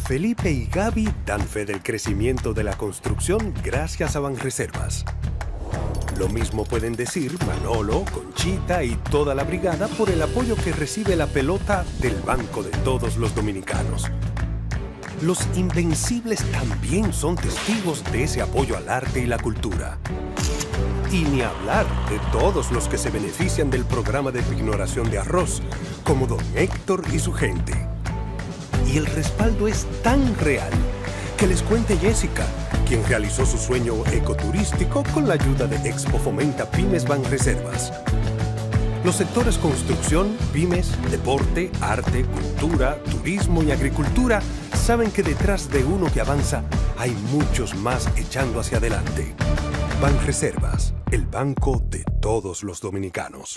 Felipe y Gaby dan fe del crecimiento de la construcción gracias a Banreservas. Lo mismo pueden decir Manolo, Conchita y toda la brigada por el apoyo que recibe la pelota del Banco de Todos los Dominicanos. Los Invencibles también son testigos de ese apoyo al arte y la cultura. Y ni hablar de todos los que se benefician del programa de pignoración de arroz, como don Héctor y su gente. Y el respaldo es tan real que les cuente Jessica, quien realizó su sueño ecoturístico con la ayuda de Expo Fomenta Pymes Banreservas. Los sectores construcción, pymes, deporte, arte, cultura, turismo y agricultura saben que detrás de uno que avanza hay muchos más echando hacia adelante. Banreservas, el banco de todos los dominicanos.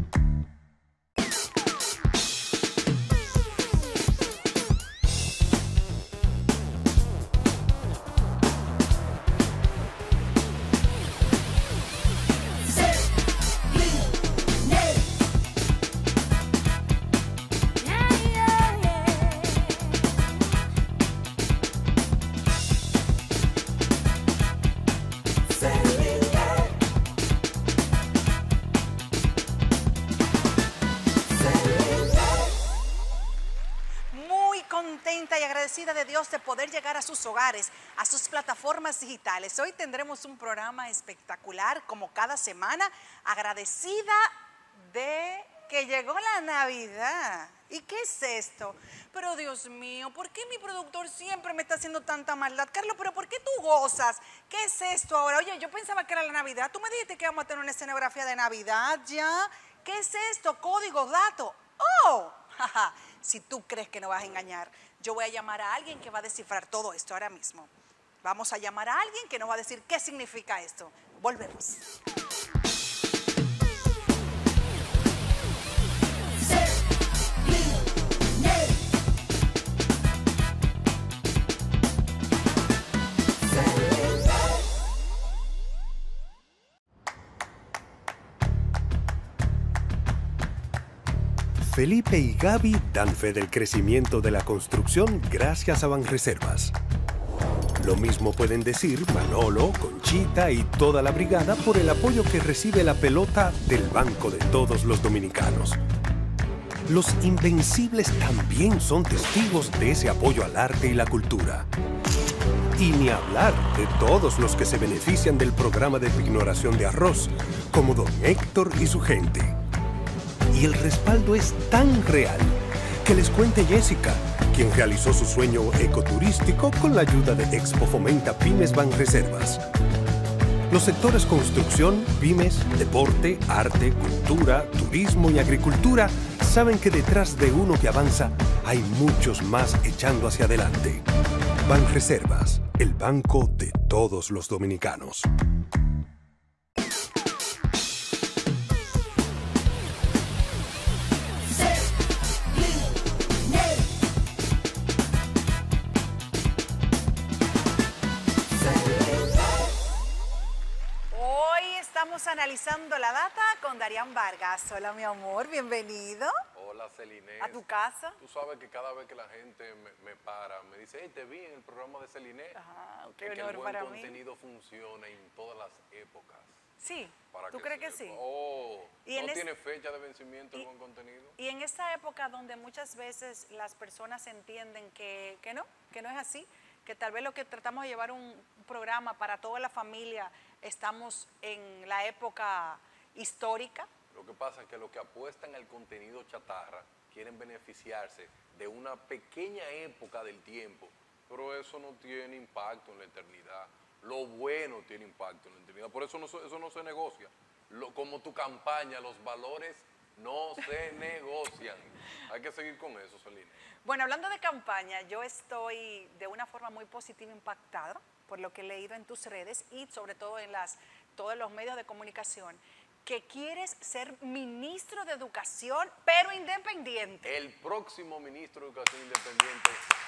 De Dios de poder llegar a sus hogares, a sus plataformas digitales. Hoy tendremos un programa espectacular como cada semana, agradecida de que llegó la Navidad. ¿Y qué es esto? Pero Dios mío, ¿por qué mi productor siempre me está haciendo tanta maldad? Carlos, ¿pero por qué tú gozas? ¿Qué es esto ahora? Oye, yo pensaba que era la Navidad. Tú me dijiste que vamos a tener una escenografía de Navidad ya. ¿Qué es esto? Códigos, datos. ¡Oh! Si tú crees que no vas a engañar, yo voy a llamar a alguien que va a descifrar todo esto ahora mismo. Vamos a llamar a alguien que nos va a decir qué significa esto. Volvemos. Felipe y Gaby dan fe del crecimiento de la construcción gracias a Banreservas. Lo mismo pueden decir Manolo, Conchita y toda la brigada por el apoyo que recibe la pelota del Banco de Todos los Dominicanos. Los Invencibles también son testigos de ese apoyo al arte y la cultura. Y ni hablar de todos los que se benefician del programa de pignoración de arroz, como don Héctor y su gente. Y el respaldo es tan real que les cuente Jessica, quien realizó su sueño ecoturístico con la ayuda de Expo Fomenta Pymes Banreservas. Los sectores construcción, pymes, deporte, arte, cultura, turismo y agricultura saben que detrás de uno que avanza hay muchos más echando hacia adelante. Banreservas, el banco de todos los dominicanos. Estamos analizando la data con Darían Vargas. Hola, mi amor, bienvenido. Hola, Celine. ¿A tu casa? Tú sabes que cada vez que la gente me para, me dice, hey, te vi en el programa de Celine. Ajá, qué que honor el buen para contenido funciona en todas las épocas. Sí, ¿tú crees que sí? Oh, ¿no tiene fecha de vencimiento el buen contenido? Y en esta época donde muchas veces las personas entienden que no es así, que tal vez lo que tratamos de llevar un programa para toda la familia, estamos en la época histórica. Lo que pasa es que los que apuestan al contenido chatarra quieren beneficiarse de una pequeña época del tiempo, pero eso no tiene impacto en la eternidad. Lo bueno tiene impacto en la eternidad, por eso eso no se negocia. Como tu campaña, los valores no se negocian. Hay que seguir con eso, Celine. Bueno, hablando de campaña, yo estoy de una forma muy positiva impactada por lo que he leído en tus redes y sobre todo en todos los medios de comunicación, que quieres ser ministro de Educación, pero independiente. El próximo ministro de Educación independiente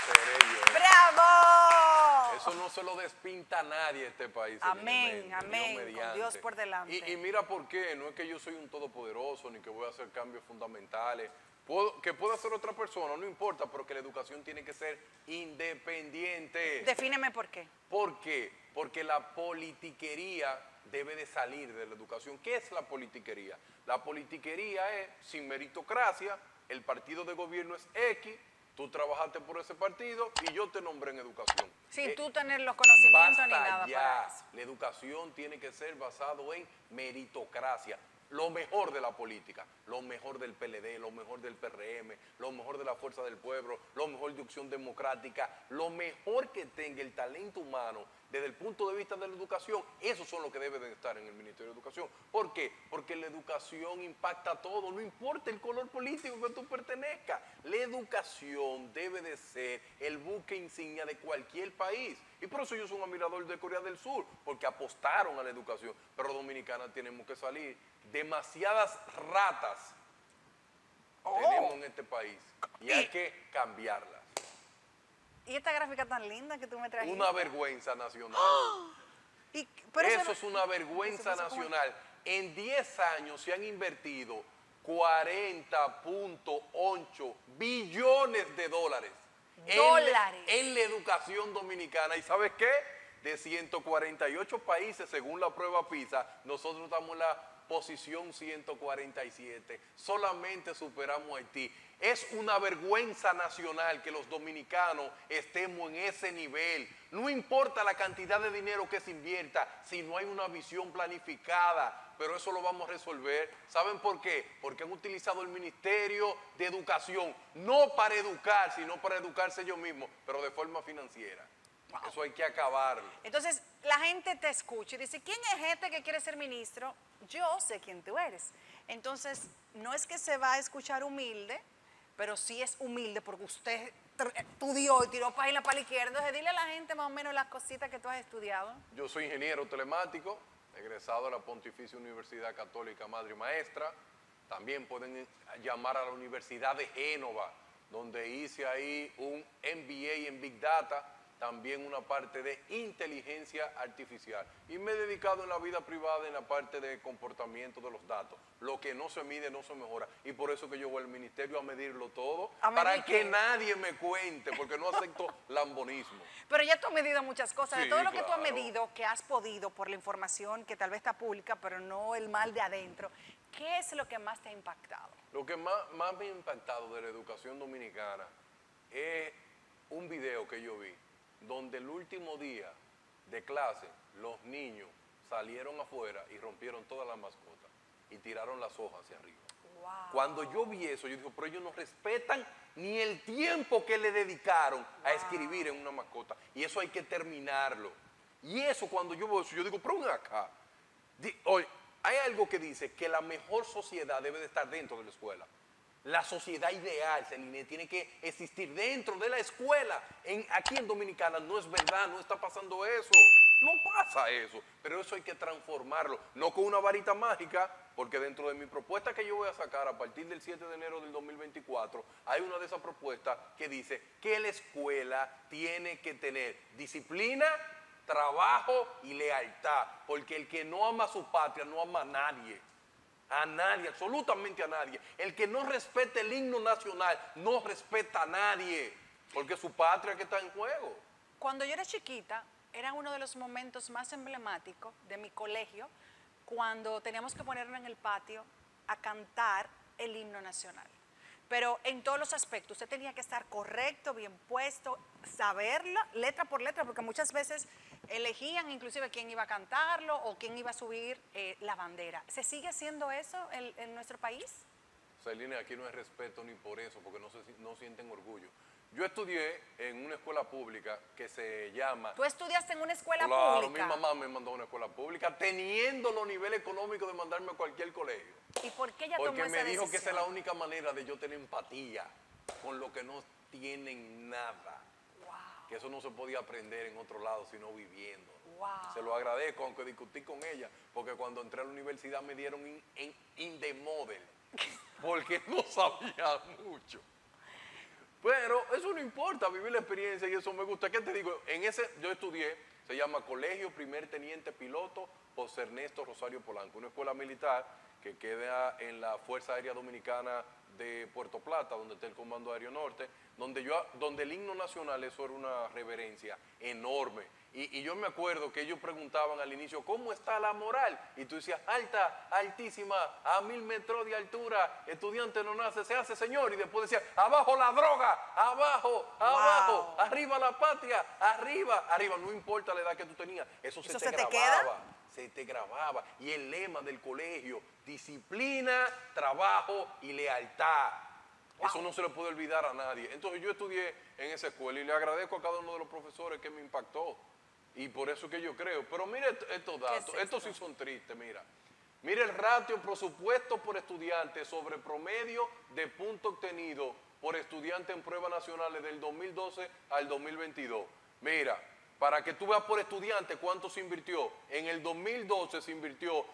Seré yo. ¡Bravo! Eso no se lo despinta a nadie este país. Amén, Dios amén, con mediante. Dios por delante. Y mira por qué, no es que yo soy un todopoderoso, ni que voy a hacer cambios fundamentales. Que pueda hacer otra persona, no importa, pero que la educación tiene que ser independiente. Defíneme por qué. ¿Por qué? Porque la politiquería debe de salir de la educación. ¿Qué es la politiquería? La politiquería es sin meritocracia, el partido de gobierno es X, tú trabajaste por ese partido y yo te nombré en educación. Sin tú tener los conocimientos ni Basta nada ya. para eso. La educación tiene que ser basado en meritocracia. Lo mejor de la política, lo mejor del PLD, lo mejor del PRM, lo mejor de la Fuerza del Pueblo, lo mejor de Opción Democrática, lo mejor que tenga el talento humano desde el punto de vista de la educación, esos son los que deben de estar en el Ministerio de Educación. ¿Por qué? Porque la educación impacta a todo, no importa el color político que tú pertenezcas. La educación debe de ser el buque insignia de cualquier país. Y por eso yo soy un admirador de Corea del Sur, porque apostaron a la educación. Pero dominicanas tenemos que salir. Demasiadas ratas tenemos en este país y hay que cambiarlas. ¿Y esta gráfica tan linda que tú me trajiste? Una vergüenza nacional. Pero Eso es una vergüenza nacional. En 10 años se han invertido 40.8 billones de dólares. En la educación dominicana. ¿Y sabes qué? De 148 países, según la prueba PISA, nosotros estamos en la posición 147. Solamente superamos a Haití. Es una vergüenza nacional que los dominicanos estemos en ese nivel. No importa la cantidad de dinero que se invierta, si no hay una visión planificada. Pero eso lo vamos a resolver. ¿Saben por qué? Porque han utilizado el Ministerio de Educación, no para educar, sino para educarse ellos mismos, pero de forma financiera. Wow. Eso hay que acabarlo. Entonces, la gente te escucha y dice, ¿quién es este que quiere ser ministro? Yo sé quién tú eres. Entonces, no es que se va a escuchar humilde, pero sí es humilde porque usted estudió y tiró página para la izquierda. Entonces, dile a la gente más o menos las cositas que tú has estudiado. Yo soy ingeniero telemático, egresado de la Pontificia Universidad Católica Madre y Maestra. También pueden llamar a la Universidad de Génova, donde hice ahí un MBA en Big Data, también una parte de inteligencia artificial. Y me he dedicado en la vida privada en la parte de comportamiento de los datos. Lo que no se mide no se mejora. Y por eso que yo voy al ministerio a medirlo todo, para que nadie me cuente, porque no acepto lambonismo. Pero ya tú has medido muchas cosas. Sí, de todo lo que claro. tú has medido, que has podido por la información que tal vez está pública, pero no el mal de adentro, ¿qué es lo que más te ha impactado? Lo que más me ha impactado de la educación dominicana es un video que yo vi, donde el último día de clase los niños salieron afuera y rompieron todas las mascotas y tiraron las hojas hacia arriba. Wow. Cuando yo vi eso, yo digo, pero ellos no respetan ni el tiempo que le dedicaron a escribir en una mascota. Y eso hay que terminarlo. Y eso cuando yo veo eso, yo digo, pero ven acá. Oye, hay algo que dice que la mejor sociedad debe de estar dentro de la escuela. La sociedad ideal, Celine, tiene que existir dentro de la escuela. Aquí en Dominicana no es verdad, no está pasando eso. No pasa eso, pero eso hay que transformarlo. No con una varita mágica, porque dentro de mi propuesta que yo voy a sacar a partir del 7 de enero del 2024, hay una de esas propuestas que dice que la escuela tiene que tener disciplina, trabajo y lealtad. Porque el que no ama a su patria no ama a nadie. A nadie, absolutamente a nadie. El que no respete el himno nacional no respeta a nadie, porque es su patria que está en juego. Cuando yo era chiquita, era uno de los momentos más emblemáticos de mi colegio, cuando teníamos que ponernos en el patio a cantar el himno nacional. Pero en todos los aspectos, usted tenía que estar correcto, bien puesto, saberla letra por letra, porque muchas veces elegían inclusive quién iba a cantarlo o quién iba a subir la bandera. ¿Se sigue haciendo eso en nuestro país? Celine, aquí no hay respeto ni por eso, porque no sienten orgullo. Yo estudié en una escuela pública que se llama... ¿Tú estudiaste en una escuela pública? pública? Mi mamá me mandó a una escuela pública, teniendo los niveles económicos de mandarme a cualquier colegio. ¿Y por qué ella tomó esa decisión? Porque me dijo que esa es la única manera de yo tener empatía con los que no tienen nada. Wow. Que eso no se podía aprender en otro lado, sino viviendo. Wow. Se lo agradezco, aunque discutí con ella, porque cuando entré a la universidad me dieron in the model, porque no sabía mucho. Pero eso no importa, vivir la experiencia y eso me gusta. ¿Qué te digo? En ese yo estudié, se llama Colegio Primer Teniente Piloto José Ernesto Rosario Polanco, una escuela militar que queda en la Fuerza Aérea Dominicana de Puerto Plata, donde está el Comando Aéreo Norte, donde el himno nacional, eso era una reverencia enorme. Y yo me acuerdo que ellos preguntaban al inicio, ¿cómo está la moral? Y tú decías, alta, altísima, a 1000 metros de altura, estudiante no nace, se hace, señor. Y después decía, abajo la droga, abajo, abajo, arriba la patria, arriba, arriba. No importa la edad que tú tenías, eso se te grababa. Se te grababa. Y el lema del colegio, disciplina, trabajo y lealtad. Wow. Eso no se le puede olvidar a nadie. Entonces yo estudié en esa escuela y le agradezco a cada uno de los profesores que me impactó. Y por eso que yo creo. Pero mire estos datos, estos sí son tristes, mira. Mire el ratio presupuesto por estudiante sobre promedio de punto obtenido por estudiante en pruebas nacionales del 2012 al 2022. Mira, para que tú veas por estudiante cuánto se invirtió. En el 2012 se invirtió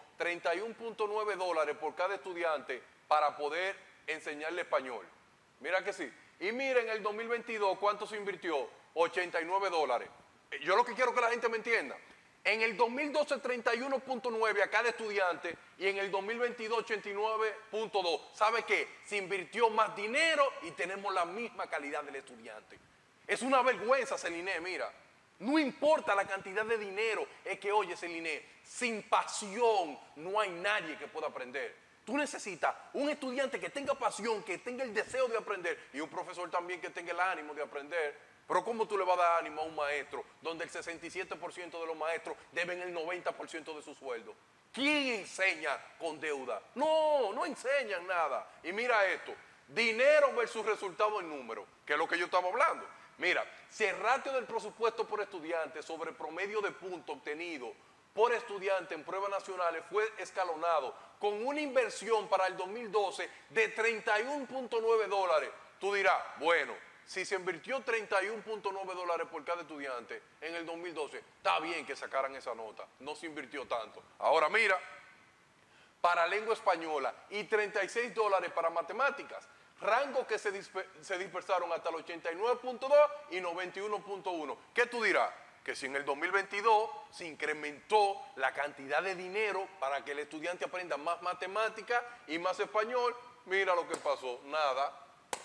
$31.9 por cada estudiante para poder enseñarle español. Mira que sí. Y mira en el 2022 cuánto se invirtió. $89. Yo lo que quiero que la gente me entienda. En el 2012 31.9 a cada estudiante y en el 2022 89.2. ¿Sabe qué? Se invirtió más dinero y tenemos la misma calidad del estudiante. Es una vergüenza, Celine, mira. No importa la cantidad de dinero, es que, oye, Celine, sin pasión no hay nadie que pueda aprender. Tú necesitas un estudiante que tenga pasión, que tenga el deseo de aprender y un profesor también que tenga el ánimo de aprender. Pero ¿cómo tú le vas a dar ánimo a un maestro donde el 67% de los maestros deben el 90% de su sueldo? ¿Quién enseña con deuda? No, no enseñan nada. Y mira esto, dinero versus resultado en número, que es lo que yo estaba hablando. Mira, si el ratio del presupuesto por estudiante sobre el promedio de puntos obtenido por estudiante en pruebas nacionales fue escalonado con una inversión para el 2012 de $31.9, tú dirás, bueno, si se invirtió $31.9 por cada estudiante en el 2012, está bien que sacaran esa nota, no se invirtió tanto. Ahora mira, para lengua española y $36 para matemáticas. Rangos que se dispersaron hasta el 89.2 y 91.1. ¿Qué tú dirás? Que si en el 2022 se incrementó la cantidad de dinero para que el estudiante aprenda más matemática y más español, mira lo que pasó, nada.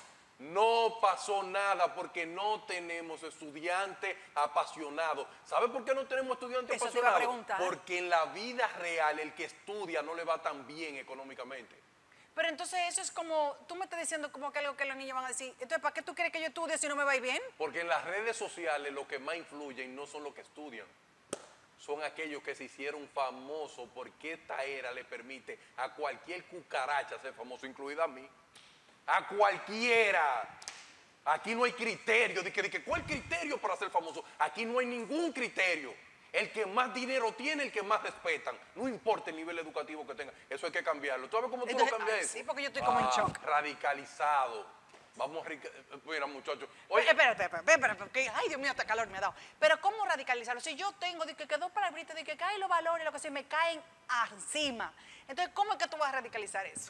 No pasó nada porque no tenemos estudiantes apasionados. ¿Sabe por qué no tenemos estudiantes apasionados? Porque en la vida real el que estudia no le va tan bien económicamente. Pero entonces eso es como, tú me estás diciendo como que algo que los niños van a decir, entonces ¿para qué tú quieres que yo estudie si no me va a ir bien? Porque en las redes sociales lo que más influyen no son los que estudian, son aquellos que se hicieron famosos porque esta era le permite a cualquier cucaracha ser famoso, incluida a mí, a cualquiera. Aquí no hay criterio, ¿cuál criterio para ser famoso? Aquí no hay ningún criterio. El que más dinero tiene, el que más respetan. No importa el nivel educativo que tenga. Eso hay que cambiarlo. ¿Tú sabes cómo tú lo cambias eso? Sí, porque yo estoy como en shock. Radicalizado. Vamos a... Mira, muchachos. Oye, espérate, porque, ay, Dios mío, hasta calor me ha dado. Pero ¿cómo radicalizarlo? Si yo tengo de que dos palabritas de que caen los valores, lo que se me caen encima. Entonces, ¿cómo es que tú vas a radicalizar eso?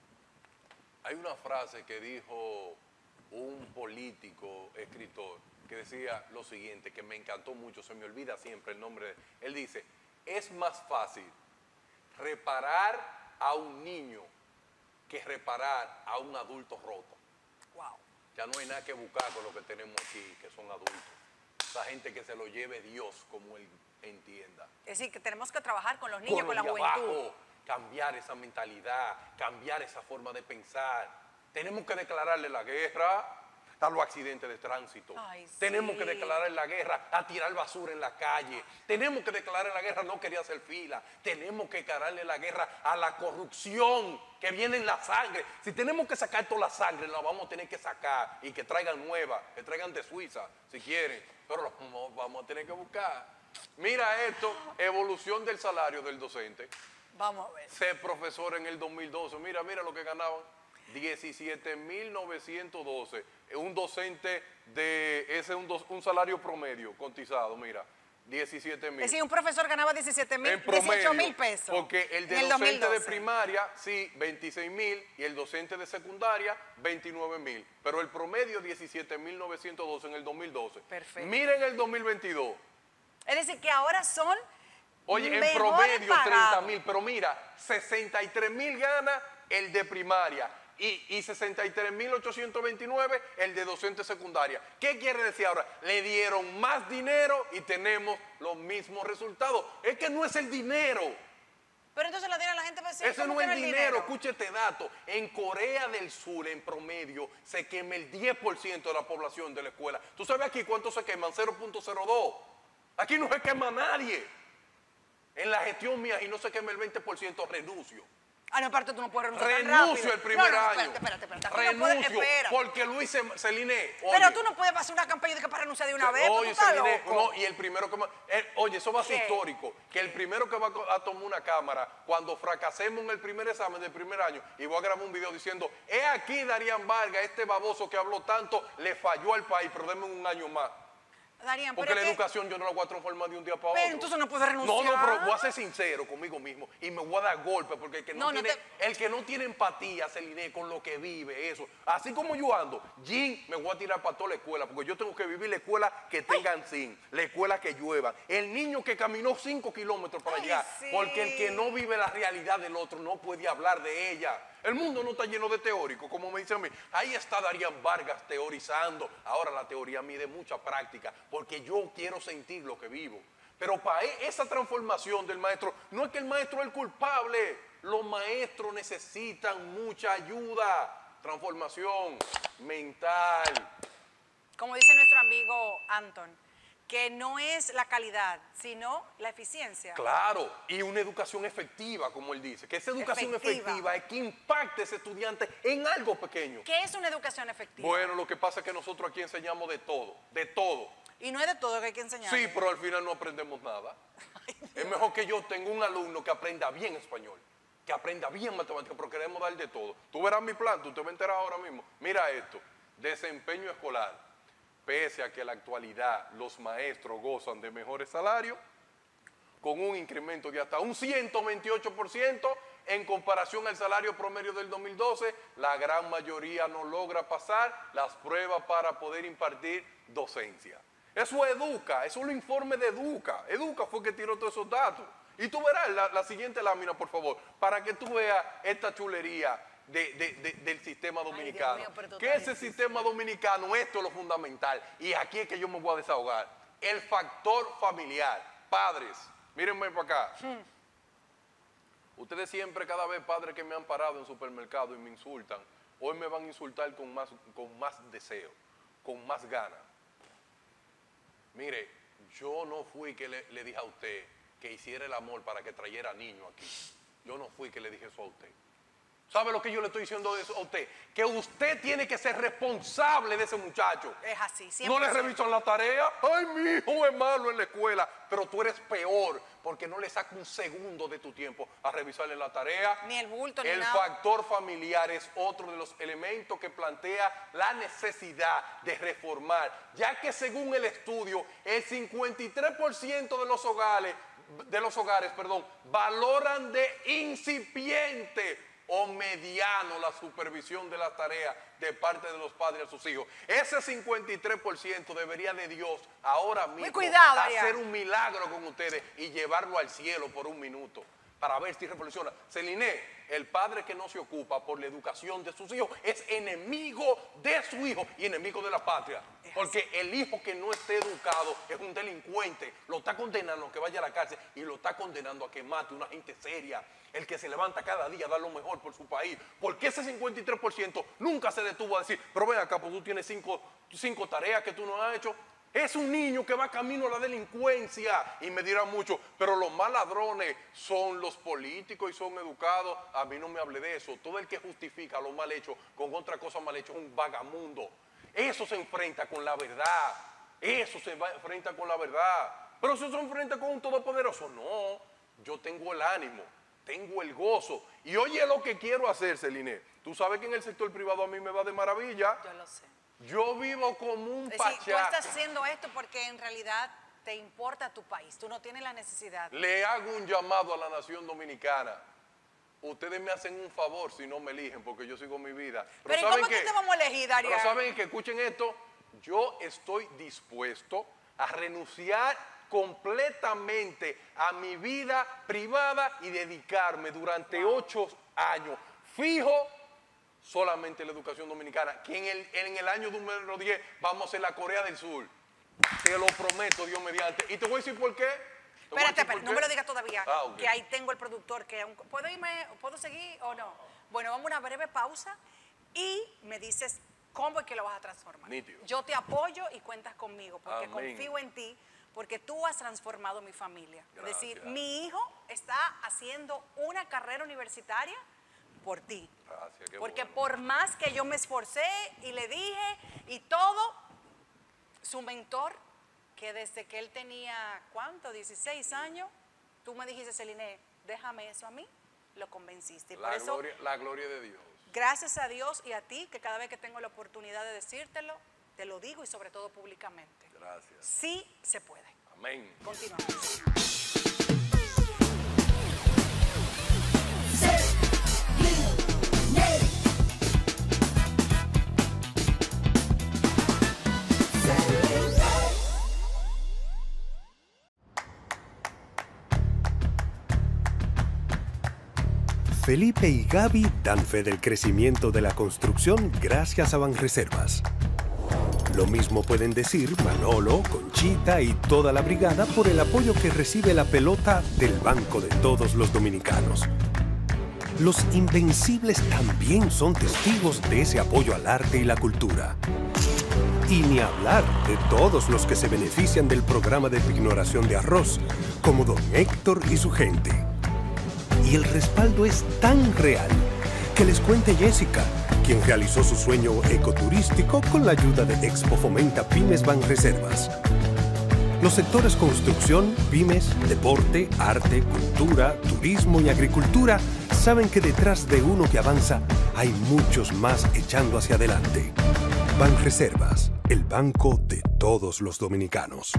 Hay una frase que dijo un político, escritor, que decía lo siguiente, que me encantó mucho, se me olvida siempre el nombre de él. Él dice, es más fácil reparar a un niño que reparar a un adulto roto. Wow. Ya no hay nada que buscar con lo que tenemos aquí, que son adultos. Esa gente que se lo lleve Dios como Él entienda. Es decir, que tenemos que trabajar con los niños, con la juventud. Abajo, cambiar esa mentalidad, cambiar esa forma de pensar. Tenemos que declararle la guerra a los accidentes de tránsito. Ay, sí. Tenemos que declarar la guerra a tirar basura en la calle. Tenemos que declarar la guerra a no querer hacer fila. Tenemos que declararle la guerra a la corrupción que viene en la sangre. Si tenemos que sacar toda la sangre, la vamos a tener que sacar y que traigan nueva, que traigan de Suiza, si quieren. Pero la vamos a tener que buscar. Mira esto, evolución del salario del docente. Vamos a ver. Ser profesor en el 2012, mira lo que ganaban. 17.912. Un docente de ese un salario promedio cotizado, mira. 17.000. Es decir, un profesor ganaba 17.000, En promedio, 18.000 pesos. porque el de en docente 2012. de primaria, sí, 26.000, y el docente de secundaria, 29.000. Pero el promedio, 17.912 en el 2012. Perfecto. Miren el 2022. Es decir, que ahora son Oye, en mejor promedio, pagados. 30.000. Pero mira, 63.000 gana el de primaria. Y 63.829 el de docente secundaria. ¿Qué quiere decir ahora? Le dieron más dinero y tenemos los mismos resultados. Es que no es el dinero. Pero entonces la dieron a la gente para decir, Ese ¿cómo no que es no el dinero. Escuche este dato. En Corea del Sur, en promedio, se quema el 10% de la población de la escuela. ¿Tú sabes aquí cuánto se queman? 0.02. Aquí no se quema nadie. En la gestión mía, y no se quema el 20%, renuncio. Ah, no, aparte tú no puedes renunciar tan Renuncio rápido. el primer año. Espérate. Aquí no Renuncio, puedes, espera. porque Luis Celine. Pero tú no puedes hacer una campaña de que para renunciar de una vez, Oye, tú estás Celine, loco. no, y el primero que oye, eso va a ser ¿Qué? histórico. Que el primero que va a tomar una cámara cuando fracasemos en el primer examen del primer año, y voy a grabar un video diciendo: he aquí Darían Vargas, este baboso que habló tanto, le falló al país, pero denme un año más. Darían, Porque pero la educación yo no la voy a transformar de un día para otro. Pero entonces no puedes renunciar. No, pero voy a ser sincero conmigo mismo y me voy a dar golpe, porque el que el que no tiene empatía, Celine, con lo que vive, eso. Así como yo ando, Jim, me voy a tirar para toda la escuela, porque yo tengo que vivir la escuela que tengan zinc, la escuela que llueva. El niño que caminó 5 kilómetros para allá, sí. porque el que no vive la realidad del otro no puede hablar de ella. El mundo no está lleno de teóricos, como me dicen a mí. Ahí está Darían Vargas teorizando. Ahora la teoría mide mucha práctica, porque yo quiero sentir lo que vivo. Pero para esa transformación del maestro, no es que el maestro es el culpable. Los maestros necesitan mucha ayuda. Transformación mental. Como dice nuestro amigo Anton, que no es la calidad, sino la eficiencia. Claro, y una educación efectiva, como él dice. Que esa educación efectiva es que impacte a ese estudiante en algo pequeño. ¿Qué es una educación efectiva? Bueno, lo que pasa es que nosotros aquí enseñamos de todo, de todo. Y no es de todo que hay que enseñar. Sí, pero al final no aprendemos nada. Es mejor que yo tenga un alumno que aprenda bien español, que aprenda bien matemáticas, pero queremos dar de todo. Tú verás mi plan, tú te vas a enterar ahora mismo. Mira esto, desempeño escolar. Pese a que en la actualidad los maestros gozan de mejores salarios, con un incremento de hasta un 128% en comparación al salario promedio del 2012, la gran mayoría no logra pasar las pruebas para poder impartir docencia. Eso educa, eso es el informe de Educa. Educa fue que tiró todos esos datos. Y tú verás la siguiente lámina, por favor, para que tú veas esta chulería del sistema dominicano. Dios mío, pero que ese sistema dominicano, esto es lo fundamental. Y aquí es que yo me voy a desahogar. El factor familiar. Padres, mírenme para acá. Ustedes siempre, cada vez, padres que me han parado en supermercado y me insultan, hoy me van a insultar con más deseo, con más ganas. Mire, yo no fui que le dije a usted que hiciera el amor para que trayera niños aquí. Yo no fui que le dije eso a usted. ¿Sabe lo que yo le estoy diciendo a usted? Que usted tiene que ser responsable de ese muchacho. Es así, 100%. No le revisan la tarea. Ay, mi hijo es malo en la escuela. Pero tú eres peor porque no le sacas un segundo de tu tiempo a revisarle la tarea. Ni el bulto, ni El nada. factor familiar es otro de los elementos que plantea la necesidad de reformar, ya que según el estudio, el 53% de los hogares, valoran de incipiente o mediano la supervisión de las tareas de parte de los padres a sus hijos. Ese 53% debería de Dios ahora mismo hacer un milagro con ustedes y llevarlo al cielo por un minuto para ver si reflexiona. Celine, el padre que no se ocupa por la educación de sus hijos es enemigo de su hijo y enemigo de la patria. Porque el hijo que no esté educado es un delincuente, lo está condenando a que vaya a la cárcel y lo está condenando a que mate a una gente seria. El que se levanta cada día a dar lo mejor por su país. Porque ese 53% nunca se detuvo a decir, pero ven acá, pues tú tienes cinco tareas que tú no has hecho. Es un niño que va camino a la delincuencia. Y me dirán mucho, pero los más ladrones son los políticos y son educados. A mí no me hable de eso. Todo el que justifica lo mal hecho con otra cosa mal hecho es un vagamundo. Eso se enfrenta con la verdad. Eso se enfrenta con la verdad. Pero si se enfrenta con un todopoderoso, no. Yo tengo el ánimo, tengo el gozo. Y oye lo que quiero hacer, Celine. Tú sabes que en el sector privado a mí me va de maravilla. Yo lo sé. Yo vivo como un pachá. Tú estás haciendo esto porque en realidad te importa tu país, tú no tienes la necesidad. Le hago un llamado a la nación dominicana. Ustedes me hacen un favor si no me eligen, porque yo sigo mi vida. Pero ¿y cómo que te vamos a elegir, Darío? Pero ¿saben qué? Escuchen esto. Yo estoy dispuesto a renunciar completamente a mi vida privada y dedicarme durante 8 años fijo solamente a la educación dominicana, que en el año número 10 vamos a ser la Corea del Sur. Te lo prometo, Dios mediante. Y te voy a decir por qué. Espérate, no me lo digas todavía, Okay. que ahí tengo el productor. ¿Puedo seguir o no? Bueno, vamos a una breve pausa y me dices cómo es que lo vas a transformar. Nítido. Yo te apoyo y cuentas conmigo, porque Amén. confío en ti, porque tú has transformado mi familia. Gracias. Es decir, mi hijo está haciendo una carrera universitaria por ti. Gracias, qué Porque bueno. por más que yo me esforcé y le dije y todo, su mentor, que desde que él tenía, ¿cuánto? 16 años, tú me dijiste, Celine, déjame eso a mí, lo convenciste. Y por eso, La gloria de Dios. gracias a Dios y a ti, que cada vez que tengo la oportunidad de decírtelo, te lo digo y sobre todo públicamente. Gracias. Sí se puede. Amén. Continuamos. Felipe y Gaby dan fe del crecimiento de la construcción gracias a Banreservas. Lo mismo pueden decir Manolo, Conchita y toda la brigada por el apoyo que recibe la pelota del Banco de todos los dominicanos. Los Invencibles también son testigos de ese apoyo al arte y la cultura. Y ni hablar de todos los que se benefician del programa de pignoración de arroz, como don Héctor y su gente. Y el respaldo es tan real que les cuente Jessica, quien realizó su sueño ecoturístico con la ayuda de Expo Fomenta Pymes Banreservas. Los sectores construcción, pymes, deporte, arte, cultura, turismo y agricultura saben que detrás de uno que avanza hay muchos más echando hacia adelante. Banreservas, el banco de todos los dominicanos.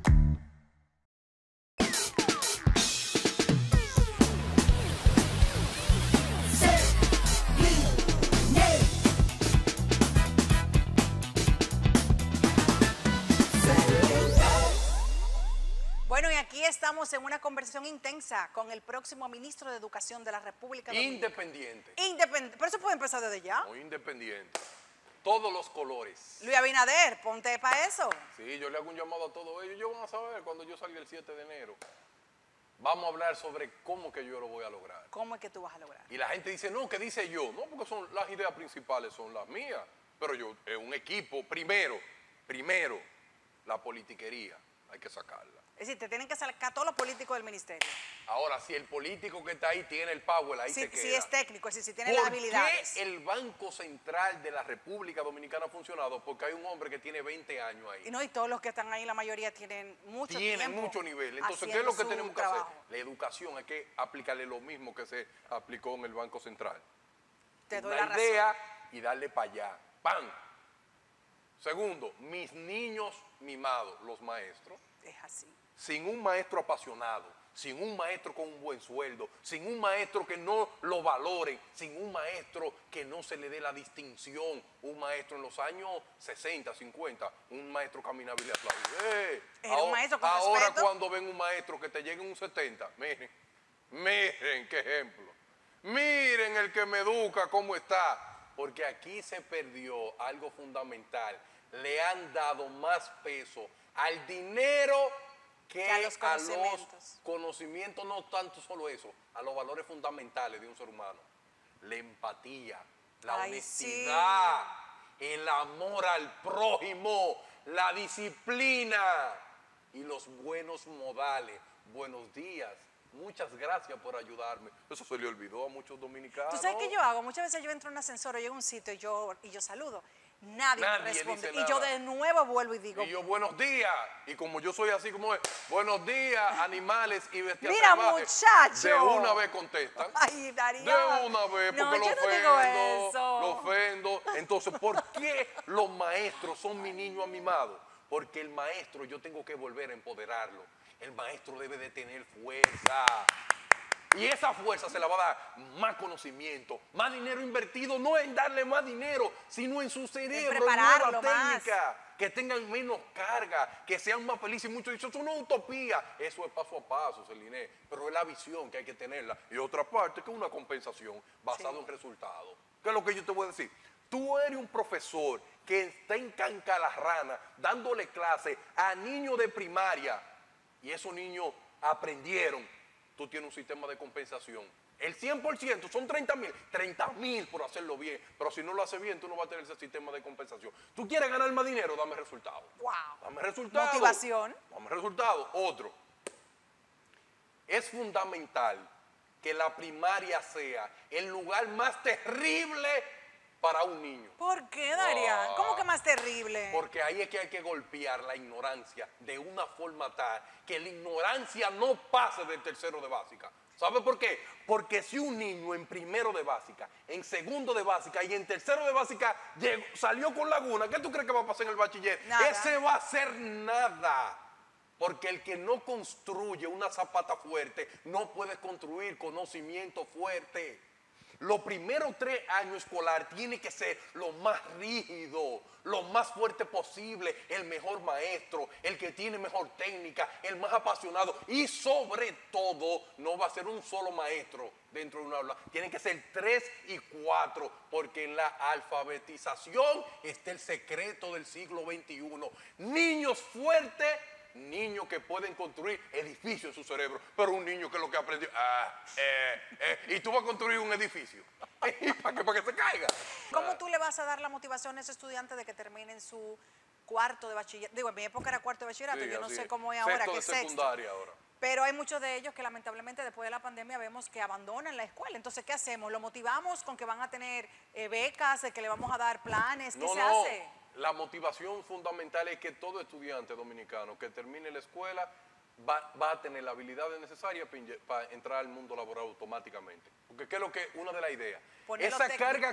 Bueno, y aquí estamos en una conversación intensa con el próximo ministro de Educación de la República Dominicana. Independiente. Independiente. Pero eso puede empezar desde ya. Muy independiente. Todos los colores. Luis Abinader, ponte para eso. Sí, yo le hago un llamado a todos ellos. Ellos van a saber cuando yo salga el 7 de enero. Vamos a hablar sobre cómo que yo lo voy a lograr. ¿Cómo es que tú vas a lograr? Y la gente dice, no, ¿qué dice yo? No, porque son las ideas principales son las mías. Pero yo, es un equipo, primero, la politiquería, hay que sacarla. Es decir, te tienen que sacar todos los políticos del ministerio. Ahora, si el político que está ahí tiene el power, ahí se queda. Si es técnico, es decir, si tiene las habilidades. ¿Por qué el Banco Central de la República Dominicana ha funcionado? Porque hay un hombre que tiene 20 años ahí. Y todos los que están ahí, la mayoría tienen mucho tiempo. Tienen mucho nivel. Entonces, ¿qué es lo que tenemos que hacer? La educación, hay que aplicarle lo mismo que se aplicó en el Banco Central. Te doy la razón. Una idea y darle para allá. ¡Pam! Segundo, mis niños mimados, los maestros. Es así. Sin un maestro apasionado, sin un maestro con un buen sueldo, sin un maestro que no lo valore, sin un maestro que no se le dé la distinción, un maestro en los años 60, 50, un maestro caminaba y le aplaudía. Era un maestro con ahora respeto. Cuando ven un maestro que te llegue en un 70, miren qué ejemplo, miren el que me educa cómo está, porque aquí se perdió algo fundamental, le han dado más peso al dinero que a los conocimientos, no tanto solo eso, a los valores fundamentales de un ser humano. La empatía, la honestidad, el amor al prójimo, la disciplina y los buenos modales. Buenos días, muchas gracias por ayudarme. Eso se le olvidó a muchos dominicanos. ¿Tú sabes qué yo hago? Muchas veces yo entro en un ascensor o llego a un sitio y yo saludo. Nadie me responde. Dice y yo de nuevo vuelvo y digo. Y yo, buenos días. Y como yo soy así como es, buenos días, animales y bestias Mira, salvajes. muchacho. De una vez contestan. Ay, Darío. De una vez, porque no, lo yo ofendo. no digo eso. Lo ofendo. Entonces, ¿por qué los maestros son mi niño mimado? porque el maestro yo tengo que volver a empoderarlo. El maestro debe de tener fuerza. Y esa fuerza se la va a dar más conocimiento, más dinero invertido, no en darle más dinero, sino en su cerebro, en nueva técnica, que tengan menos carga, que sean más felices. Y muchos dicen, eso es una utopía. Eso es paso a paso, Celine, pero es la visión que hay que tenerla. Y otra parte, que es una compensación basada en resultados. ¿Qué es lo que yo te voy a decir? Tú eres un profesor que está en Cancalarrana dándole clase a niños de primaria y esos niños aprendieron. Tú tienes un sistema de compensación. El 100% son 30,000 por hacerlo bien, pero si no lo haces bien, tú no vas a tener ese sistema de compensación. ¿Tú quieres ganar más dinero? Dame resultados. Wow. Dame resultados. Motivación. Dame resultados. Otro. Es fundamental que la primaria sea el lugar más terrible para un niño. ¿Por qué, Darían? ¿Cómo que más terrible? Porque ahí es que hay que golpear la ignorancia de una forma tal que la ignorancia no pase del tercero de básica. ¿Sabe por qué? Porque si un niño en primero de básica, en segundo de básica y en tercero de básica salió con laguna, ¿qué tú crees que va a pasar en el bachiller? Nada. Ese va a ser nada. Porque el que no construye una zapata fuerte no puede construir conocimiento fuerte. Los primeros 3 años escolar tiene que ser lo más rígido, lo más fuerte posible, el mejor maestro, el que tiene mejor técnica, el más apasionado y sobre todo no va a ser un solo maestro dentro de una aula, tienen que ser 3 y 4 porque en la alfabetización está el secreto del siglo XXI. Niños fuertes, niños que pueden construir edificios en su cerebro, pero un niño que lo que aprendió, y tú vas a construir un edificio, para que se caiga. ¿Cómo tú le vas a dar la motivación a ese estudiante de que terminen su cuarto de bachillerato? Digo, en mi época era cuarto de bachillerato, Sí, yo no sé es. cómo es ahora, que es sexto. Secundaria ahora. Pero hay muchos de ellos que lamentablemente después de la pandemia vemos que abandonan la escuela. Entonces, ¿qué hacemos? ¿Lo motivamos con que van a tener becas, de que le vamos a dar planes? ¿Qué se hace? La motivación fundamental es que todo estudiante dominicano que termine la escuela va a tener la habilidad necesaria para entrar al mundo laboral automáticamente. Porque ¿qué es lo que una de las ideas? Esa carga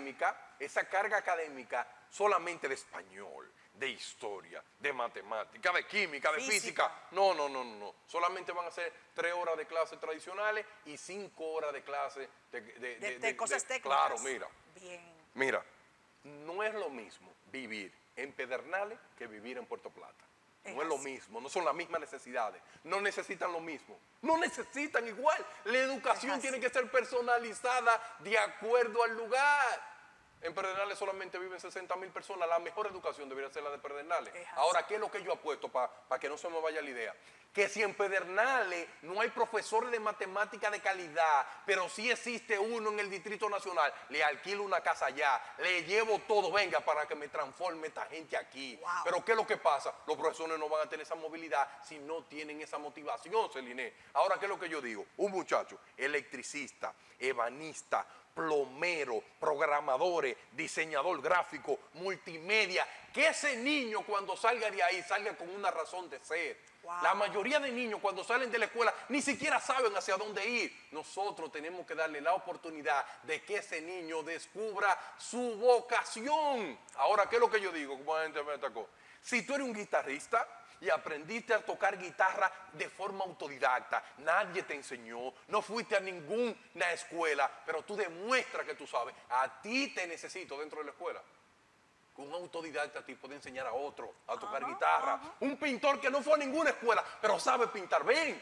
académica solamente de español, de historia, de matemática, de química, de física. No. Solamente van a ser 3 horas de clases tradicionales y 5 horas de clases de cosas técnicas. Claro, mira. Bien. Mira, no es lo mismo vivir en Pedernales que vivir en Puerto Plata. No es lo mismo, no son las mismas necesidades, no necesitan lo mismo, no necesitan igual. La educación tiene que ser personalizada de acuerdo al lugar. En Pedernales solamente viven 60,000 personas, la mejor educación debería ser la de Pedernales. Ahora, ¿qué es lo que yo apuesto para que no se me vaya la idea? Que si en Pedernales no hay profesores de matemática de calidad, pero sí existe uno en el Distrito Nacional, le alquilo una casa allá, le llevo todo, venga, para que me transforme esta gente aquí. Wow. Pero ¿qué es lo que pasa? Los profesores no van a tener esa movilidad si no tienen esa motivación, Celine. Ahora, ¿qué es lo que yo digo? Un muchacho, electricista, ebanista, plomero, programadores, diseñador gráfico, multimedia, que ese niño cuando salga de ahí salga con una razón de ser. Wow. La mayoría de niños cuando salen de la escuela ni siquiera saben hacia dónde ir. Nosotros tenemos que darle la oportunidad de que ese niño descubra su vocación. Ahora, ¿qué es lo que yo digo? Como la gente me atacó. Si tú eres un guitarrista y aprendiste a tocar guitarra de forma autodidacta, nadie te enseñó, no fuiste a ninguna escuela, pero tú demuestras que tú sabes, a ti te necesito dentro de la escuela. Un autodidacta a ti puede enseñar a otro a tocar guitarra. Un pintor que no fue a ninguna escuela, pero sabe pintar bien.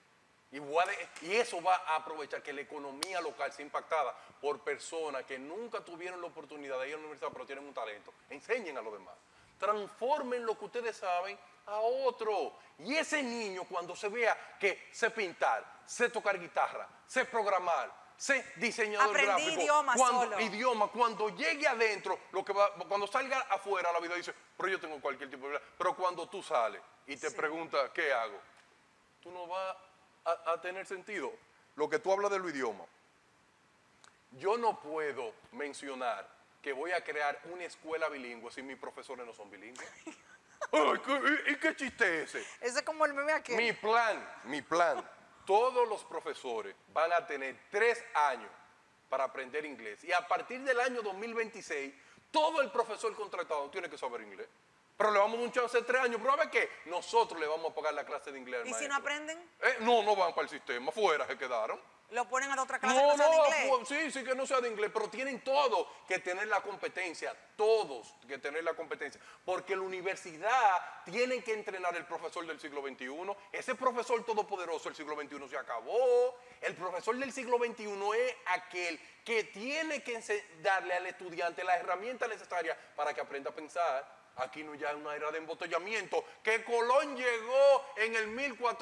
Y eso va a aprovechar que la economía local sea impactada por personas que nunca tuvieron la oportunidad de ir a la universidad, pero tienen un talento. Enseñen a los demás. Transformen lo que ustedes saben a otro. Y ese niño cuando se vea que sé pintar, sé tocar guitarra, sé programar, sé diseñador gráfico, cuando llegue adentro, cuando salga afuera la vida dice, pero yo tengo cualquier tipo de vida. Pero cuando tú sales y te preguntas, ¿qué hago? Tú no vas a tener sentido. Lo que tú hablas de los idiomas. Yo no puedo mencionar que voy a crear una escuela bilingüe si mis profesores no son bilingües. Ay, ¿y qué chiste es ese? Ese es como el meme aquel. Mi plan. Todos los profesores van a tener 3 años para aprender inglés. Y a partir del año 2026, todo el profesor contratado tiene que saber inglés. Pero le vamos a dar un chance de 3 años. Pero a ver qué, nosotros le vamos a pagar la clase de inglés al ¿Y maestro. si no aprenden? No van para el sistema, fuera se quedaron. ¿Lo ponen a otra clase que no sea de inglés? Sí, que no sea de inglés, pero tienen todo que tener la competencia, todos que tener la competencia, porque la universidad tiene que entrenar el profesor del siglo XXI, ese profesor todopoderoso del siglo XXI se acabó, el profesor del siglo XXI es aquel que tiene que darle al estudiante la herramienta necesaria para que aprenda a pensar. Aquí no ya es una era de embotellamiento, que Colón llegó en el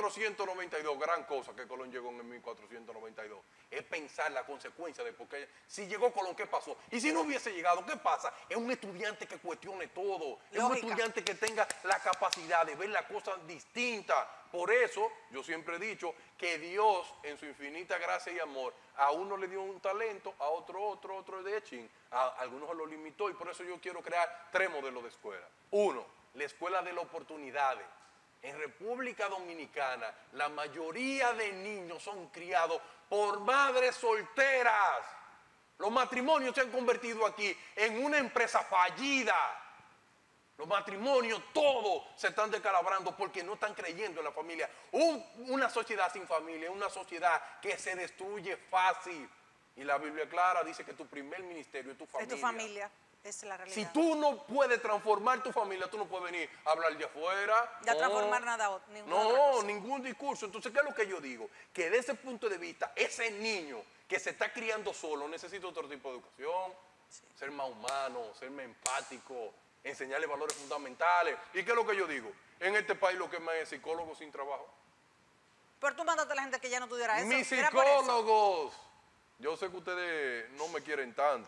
1492, gran cosa que Colón llegó en el 1492, es pensar la consecuencia de por qué, si llegó Colón, ¿qué pasó? Y si no hubiese llegado, ¿qué pasa? Es un estudiante que cuestione todo, es un estudiante que tenga la capacidad de ver las cosas distintas. Por eso, yo siempre he dicho que Dios, en su infinita gracia y amor, a uno le dio un talento, a otro de chin, a algunos lo limitó, y por eso yo quiero crear 3 modelos de escuela. 1, la escuela de las oportunidades. En República Dominicana, la mayoría de niños son criados por madres solteras. Los matrimonios se han convertido aquí en una empresa fallida. Los matrimonios, todos se están descalabrando porque no están creyendo en la familia. Una sociedad sin familia es una sociedad que se destruye fácil. Y la Biblia clara dice que tu primer ministerio es tu familia. Es tu familia, es la realidad. Si tú no puedes transformar tu familia, tú no puedes venir a hablar de afuera. Ya transformar nada, ningún discurso. Entonces, ¿qué es lo que yo digo? Que desde ese punto de vista, ese niño que se está criando solo necesita otro tipo de educación, ser más humano, ser más empático, enseñarle valores fundamentales. ¿Y qué es lo que yo digo? En este país lo que más es psicólogos sin trabajo. Pero tú mandaste a la gente que ya no tuviera eso. Mis psicólogos. Yo sé que ustedes no me quieren tanto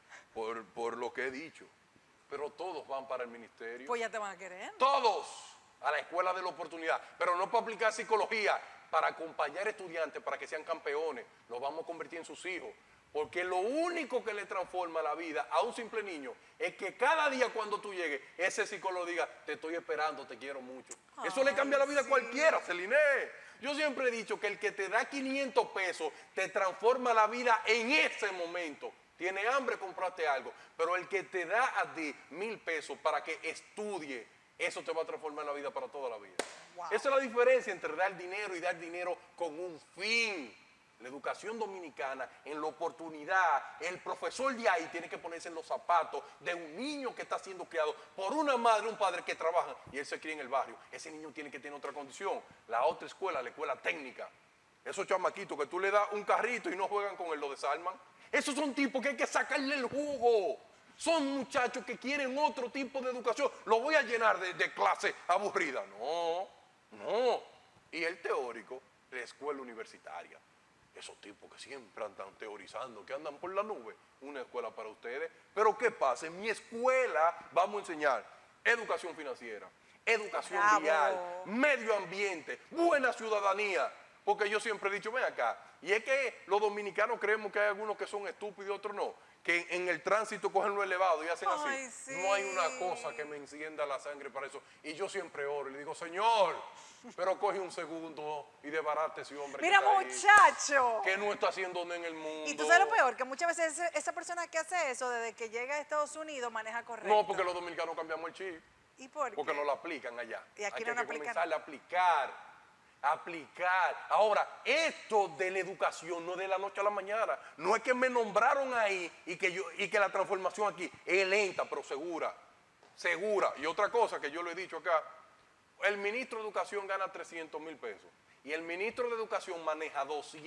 por lo que he dicho, pero todos van para el ministerio. Pues ya te van a querer. Todos a la escuela de la oportunidad, pero no para aplicar psicología, para acompañar estudiantes para que sean campeones. Los vamos a convertir en sus hijos. Porque lo único que le transforma la vida a un simple niño es que cada día cuando tú llegues, ese psicólogo diga, te estoy esperando, te quiero mucho. Eso le cambia la vida a cualquiera, Celine. Yo siempre he dicho que el que te da 500 pesos te transforma la vida en ese momento. Tiene hambre, compraste algo. Pero el que te da a ti 1,000 pesos para que estudie, eso te va a transformar la vida para toda la vida. Wow. Esa es la diferencia entre dar dinero y dar dinero con un fin. La educación dominicana, en la oportunidad, el profesor de ahí tiene que ponerse en los zapatos de un niño que está siendo criado por una madre, un padre que trabaja y él se cría en el barrio. Ese niño tiene que tener otra condición. La otra escuela, la escuela técnica. Esos chamaquitos que tú le das un carrito y no juegan con él, lo desarman. Esos son tipos que hay que sacarle el jugo. Son muchachos que quieren otro tipo de educación. Lo voy a llenar de clase aburrida. No. Y el teórico, la escuela universitaria. Esos tipos que siempre andan teorizando, que andan por la nube, una escuela para ustedes. Pero ¿qué pasa? En mi escuela vamos a enseñar educación financiera, educación vial, medio ambiente, buena ciudadanía. Porque yo siempre he dicho, ven acá, y es que los dominicanos creemos que hay algunos que son estúpidos y otros no, que en el tránsito cogen lo elevado y hacen así. Sí. No hay una cosa que me encienda la sangre para eso. Y yo siempre oro y le digo, Señor, pero coge un segundo y desbarate ese hombre. Mira, muchacho. Que no está haciendo nada en el mundo. Y tú sabes lo peor, que muchas veces esa persona que hace eso, desde que llega a Estados Unidos, maneja correcto. No, porque los dominicanos cambiamos el chip. ¿Y por qué? Porque no lo aplican allá. Y aquí hay no que aplican. comenzar a aplicar. Ahora, esto de la educación no es de la noche a la mañana. No es que me nombraron ahí y que la transformación aquí es lenta, pero segura. Y otra cosa que yo le he dicho acá, el ministro de Educación gana 300,000 pesos y el ministro de Educación maneja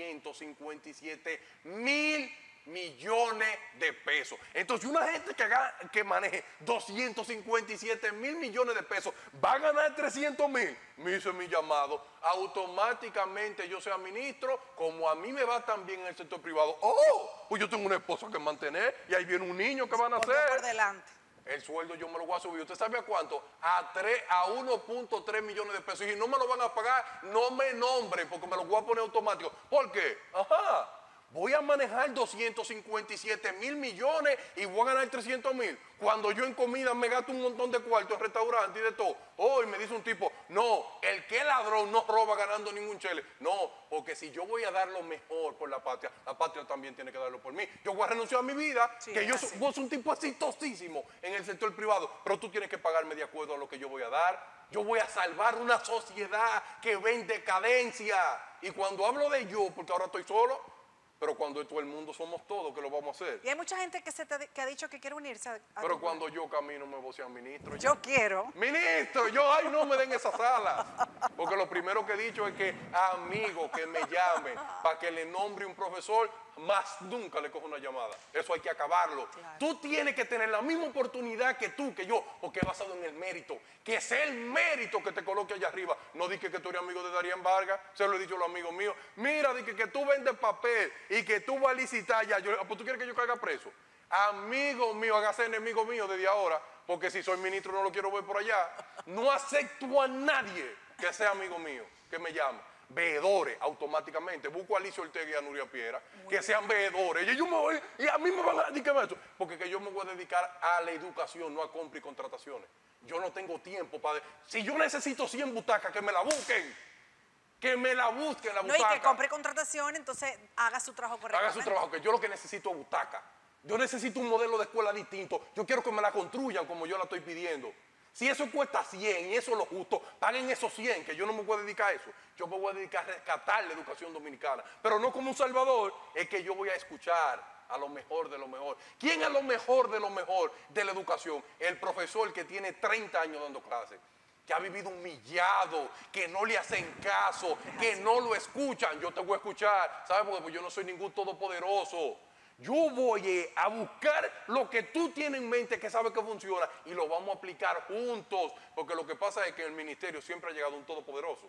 257,000 millones de pesos. Entonces, una gente que maneje 257,000 millones de pesos va a ganar 300,000. Me hizo mi llamado. Automáticamente yo sea ministro, como a mí me va tan bien en el sector privado. Pues yo tengo una esposa que mantener y ahí viene un niño que van a hacer. Por delante. El sueldo yo me lo voy a subir. ¿Usted sabe a cuánto? A 1.3 millones de pesos. Y no me lo van a pagar, no me nombre, porque me lo voy a poner automático. ¿Por qué? voy a manejar 257 mil millones y voy a ganar 300 mil. Cuando yo en comida me gasto un montón de cuartos en restaurantes y de todo. Hoy me dice un tipo, no, el que es ladrón no roba ganando ningún chele. No, porque si yo voy a dar lo mejor por la patria también tiene que darlo por mí. Yo voy a renunciar a mi vida, Sí, que vos sos un tipo exitosísimo en el sector privado, pero tú tienes que pagarme de acuerdo a lo que yo voy a dar. Yo voy a salvar una sociedad que ve en decadencia. Y cuando hablo de yo, porque ahora estoy solo, pero cuando es todo el mundo somos todos que lo vamos a hacer. Y hay mucha gente que ha dicho que quiere unirse a Pero tu cuando yo camino me vocean ministro. Yo quiero. Ministro, ay, no me den esa sala. Porque lo primero que he dicho es que amigo que me llame para que le nombre un profesor, más nunca le cojo una llamada. Eso hay que acabarlo. Claro. Tú tienes que tener la misma oportunidad que tú, que yo, porque es basado en el mérito. Que sea el mérito que te coloque allá arriba. No dije que tú eres amigo de Darían Vargas, se lo he dicho a los amigos míos. Mira, dije que tú vendes papel y que tú vas a licitar ya. Pues tú quieres que yo caiga preso. Amigo mío, hágase enemigo mío desde ahora, porque si soy ministro no lo quiero ver por allá. No acepto a nadie que sea amigo mío, que me llame. Veedores, automáticamente. Busco a Alicia Ortega y a Nuria Piera, que sean veedores. Y yo me voy, y a mí me van a dedicar a eso. Porque que yo me voy a dedicar a la educación, no a compra y contrataciones. Yo no tengo tiempo para... Si yo necesito 100 butacas, que me la busquen. Que me la busquen la butaca. No, y que compre contratación, entonces haga su trabajo correctamente. Haga su trabajo, que yo lo que necesito es butaca. Yo necesito un modelo de escuela distinto. Yo quiero que me la construyan como yo la estoy pidiendo. Si eso cuesta 100 y eso es lo justo, paguen esos 100, que yo no me voy a dedicar a eso. Yo me voy a dedicar a rescatar la educación dominicana. Pero no como un salvador, es que yo voy a escuchar a lo mejor de lo mejor. ¿Quién es lo mejor de lo mejor de la educación? El profesor que tiene 30 años dando clases, que ha vivido humillado, que no le hacen caso, que no lo escuchan. Yo te voy a escuchar, ¿sabes? Porque pues yo no soy ningún todopoderoso. Yo voy a buscar lo que tú tienes en mente, que sabes que funciona, y lo vamos a aplicar juntos. Porque lo que pasa es que en el ministerio siempre ha llegado un todopoderoso.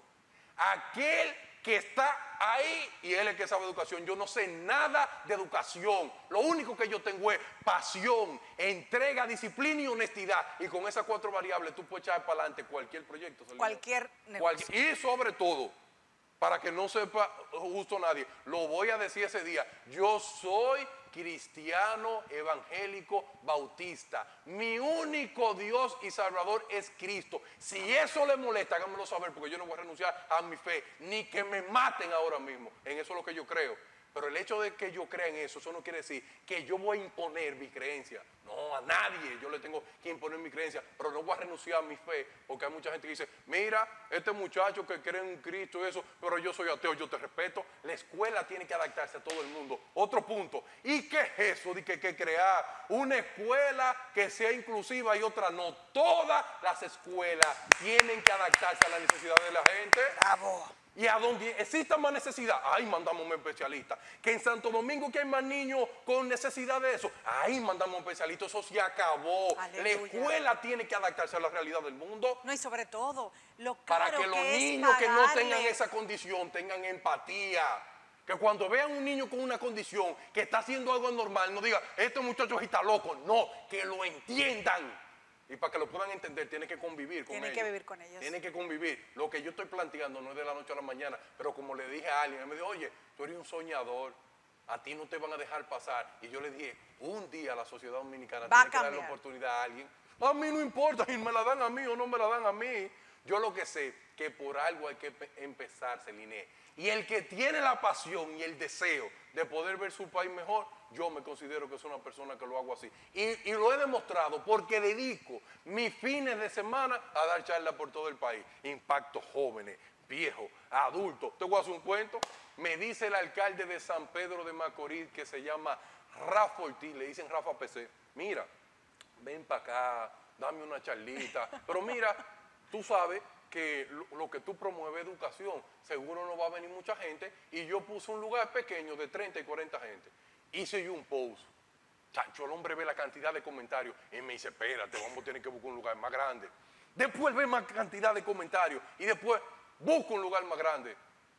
Aquel que está ahí, y él es el que sabe educación. Yo no sé nada de educación. Lo único que yo tengo es pasión, entrega, disciplina y honestidad. Y con esas 4 variables tú puedes echar para adelante cualquier proyecto. Cualquier negocio. Y sobre todo, para que no sepa justo nadie, lo voy a decir ese día, yo soy cristiano evangélico bautista. Mi único Dios y Salvador es Cristo. Si eso le molesta, háganmelo saber, porque yo no voy a renunciar a mi fe, ni que me maten ahora mismo. En eso es lo que yo creo. Pero el hecho de que yo crea en eso no quiere decir que yo voy a imponer mi creencia. No, a nadie yo le tengo que imponer mi creencia, pero no voy a renunciar a mi fe, porque hay mucha gente que dice, mira, este muchacho que cree en Cristo y eso, pero yo soy ateo, yo te respeto. La escuela tiene que adaptarse a todo el mundo. Otro punto, ¿y qué es eso de que crear una escuela que sea inclusiva y otra no? Todas las escuelas tienen que adaptarse a las necesidades de la gente. Bravo. Y a donde exista más necesidad, ahí mandamos un especialista. Que en Santo Domingo que hay más niños con necesidad de eso, ahí mandamos un especialista. Eso se acabó. Aleluya. La escuela tiene que adaptarse a la realidad del mundo. No, y sobre todo, lo Para caro que los es niños que no pagarle. tengan esa condición tengan empatía. Que cuando vean un niño con una condición que está haciendo algo normal, no digan, este muchacho está loco. No, que lo entiendan. Y para que lo puedan entender, tiene que convivir con ellos. Tiene que vivir con ellos. Tiene que convivir. Lo que yo estoy planteando no es de la noche a la mañana, pero como le dije a alguien, él me dijo, oye, tú eres un soñador, a ti no te van a dejar pasar. Y yo le dije, un día la sociedad dominicana Va a tiene que darle la cambiar. oportunidad a alguien. A mí no importa si me la dan a mí o no me la dan a mí. Yo lo que sé que por algo hay que empezar, Celine. Y el que tiene la pasión y el deseo de poder ver su país mejor, yo me considero que soy una persona que lo hago así. Y lo he demostrado porque dedico mis fines de semana a dar charlas por todo el país. Impacto jóvenes, viejos, adultos. Te voy a hacer un cuento. Me dice el alcalde de San Pedro de Macorís, que se llama Rafa Ortiz, le dicen Rafa PC, mira, ven para acá, dame una charlita. Pero mira, tú sabes que lo que tú promueves educación, seguro no va a venir mucha gente, y yo puse un lugar pequeño de 30 y 40 gente. Hice yo un post. Chacho, el hombre ve la cantidad de comentarios y me dice, espérate, vamos a tener que buscar un lugar más grande. Después ve más cantidad de comentarios y después busca un lugar más grande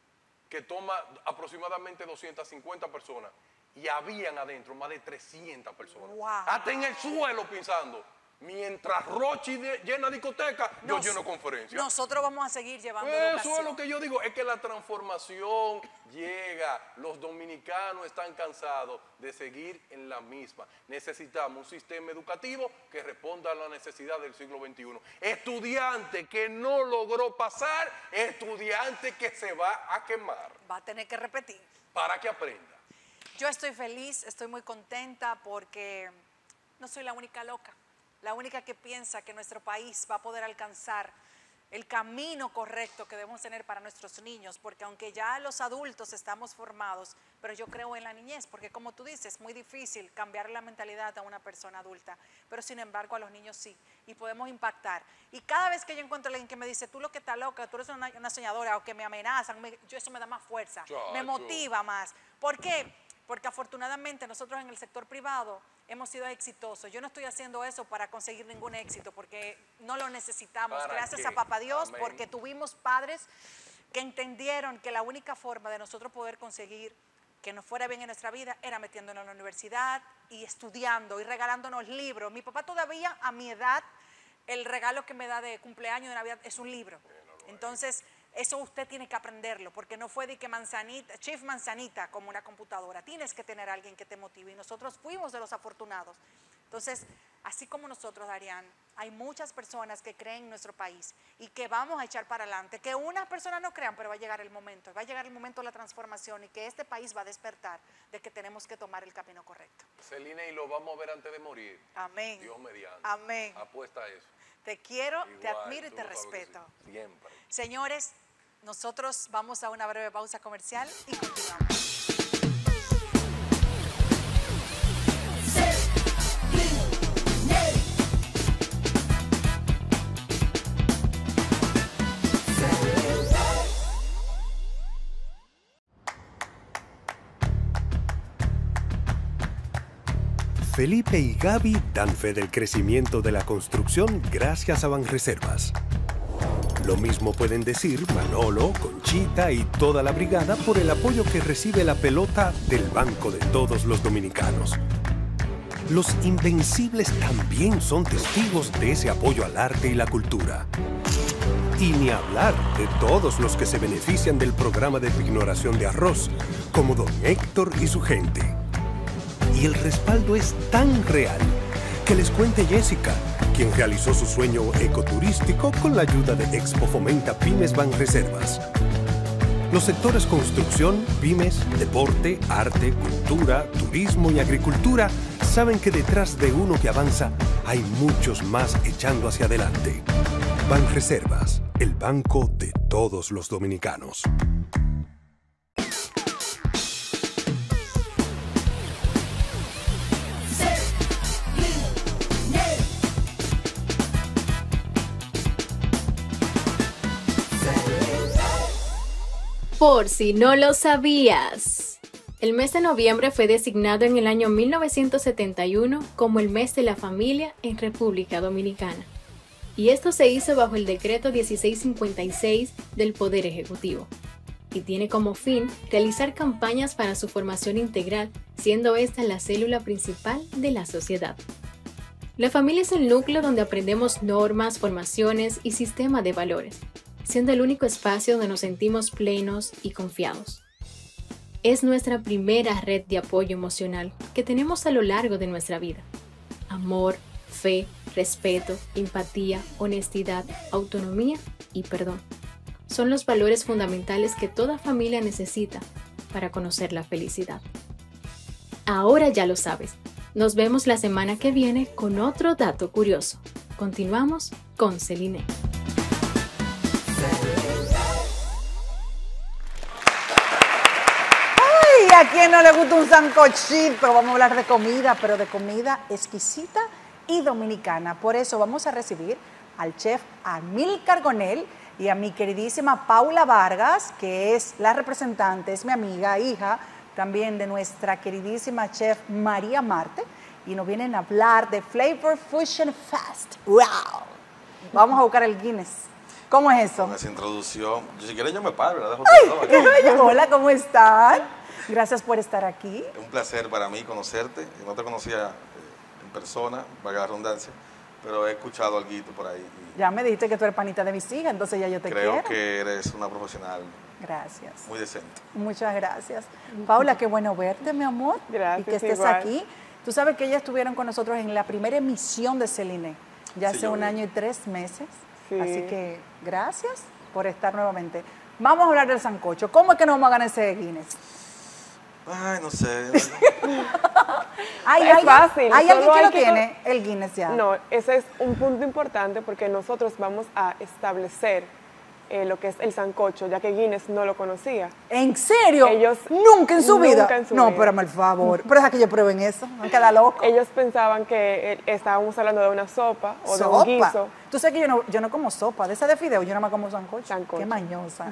que toma aproximadamente 250 personas. Y habían adentro más de 300 personas. Wow. Hasta en el suelo pensando. Mientras Rochi llena discoteca, yo lleno conferencia. Nosotros vamos a seguir llevando Eso educación. es lo que yo digo, es que la transformación llega. Los dominicanos están cansados de seguir en la misma. Necesitamos un sistema educativo que responda a la necesidad del siglo XXI. Estudiante que no logró pasar, estudiante que se va a quemar. Va a tener que repetir. Para que aprenda. Yo estoy feliz, estoy muy contenta porque no soy la única loca. La única que piensa que nuestro país va a poder alcanzar el camino correcto que debemos tener para nuestros niños, porque aunque ya los adultos estamos formados, pero yo creo en la niñez, porque como tú dices, es muy difícil cambiar la mentalidad a una persona adulta, pero sin embargo a los niños sí, y podemos impactar. Y cada vez que yo encuentro a alguien que me dice, tú lo que estás loca, tú eres una soñadora, o que me amenazan, eso me da más fuerza, me motiva más. ¿Por qué? Porque afortunadamente nosotros en el sector privado hemos sido exitosos. Yo no estoy haciendo eso para conseguir ningún éxito, porque no lo necesitamos. Gracias a Papá Dios, porque tuvimos padres que entendieron que la única forma de nosotros poder conseguir que nos fuera bien en nuestra vida era metiéndonos en la universidad y estudiando y regalándonos libros. Mi papá todavía a mi edad, el regalo que me da de cumpleaños, de Navidad, es un libro. Entonces, eso usted tiene que aprenderlo, porque no fue de que Chief Manzanita como una computadora. Tienes que tener a alguien que te motive, y nosotros fuimos de los afortunados. Entonces, así como nosotros, Darían, hay muchas personas que creen en nuestro país y que vamos a echar para adelante, que unas personas no crean, pero va a llegar el momento de la transformación, y que este país va a despertar de que tenemos que tomar el camino correcto. Celina, y lo vamos a ver antes de morir. Amén. Dios mediante. Amén. Apuesta a eso. Te quiero, Igual, te admiro y te respeto. Sí, siempre. Señores, nosotros vamos a una breve pausa comercial y continuamos. Felipe y Gaby dan fe del crecimiento de la construcción gracias a Banreservas. Lo mismo pueden decir Manolo, Conchita y toda la brigada por el apoyo que recibe la pelota del Banco de Todos los Dominicanos. Los Invencibles también son testigos de ese apoyo al arte y la cultura. Y ni hablar de todos los que se benefician del programa de pignoración de arroz, como don Héctor y su gente. Y el respaldo es tan real que les cuente Jessica, quien realizó su sueño ecoturístico con la ayuda de Expo Fomenta Pymes Banreservas. Los sectores construcción, pymes, deporte, arte, cultura, turismo y agricultura saben que detrás de uno que avanza hay muchos más echando hacia adelante. Banreservas, el banco de todos los dominicanos. Por si no lo sabías, el mes de noviembre fue designado en el año 1971 como el mes de la familia en República Dominicana. Y esto se hizo bajo el decreto 1656 del Poder Ejecutivo. Y tiene como fin realizar campañas para su formación integral, siendo esta la célula principal de la sociedad. La familia es el núcleo donde aprendemos normas, formaciones y sistema de valores, siendo el único espacio donde nos sentimos plenos y confiados. Es nuestra primera red de apoyo emocional que tenemos a lo largo de nuestra vida. Amor, fe, respeto, empatía, honestidad, autonomía y perdón. Son los valores fundamentales que toda familia necesita para conocer la felicidad. Ahora ya lo sabes. Nos vemos la semana que viene con otro dato curioso. Continuamos con Celine. ¡Ay! ¿A quién no le gusta un sancochito? Vamos a hablar de comida, pero de comida exquisita y dominicana. Por eso vamos a recibir al chef Amílcar Gonel y a mi queridísima Paula Vargas, que es la representante, es mi amiga, hija también de nuestra queridísima chef María Marte, y nos vienen a hablar de Flavor Fusion Fest. ¡Wow! Vamos a buscar el Guinness. ¿Cómo es eso? Con esa introducción, si quieres yo me paro, la dejo ¡Ay, todo qué aquí. bello! Hola, ¿cómo están? Gracias por estar aquí. Es un placer para mí conocerte, no te conocía en persona, valga la redundancia, pero he escuchado algo por ahí. Ya me dijiste que tú eres panita de mis hijas, entonces ya yo te Creo quiero. que eres una profesional Gracias. muy decente. Muchas gracias. Paula, qué bueno verte, mi amor. Gracias, y que estés igual. aquí. Tú sabes que ellas estuvieron con nosotros en la primera emisión de Celine, ya Sí, hace yo un vi. año y 3 meses. Sí. Así que gracias por estar nuevamente. Vamos a hablar del sancocho. ¿Cómo es que nos vamos a ganar ese Guinness? Ay, no sé. Es fácil, ¿Hay alguien solo que hay lo que tiene? El Guinness ya. No, ese es un punto importante porque nosotros vamos a establecer lo que es el sancocho, ya que Guinness no lo conocía. ¿En serio? Ellos- Nunca en su vida. nunca en su no, vida. espérame el favor. Pero es que yo prueben eso. Me queda loco. Ellos pensaban que estábamos hablando de una sopa o de un Sopa. guiso. Tú sabes que yo no como sopa. De esa de fideo, yo nada más como sancocho. Sancocho. Qué mañosa.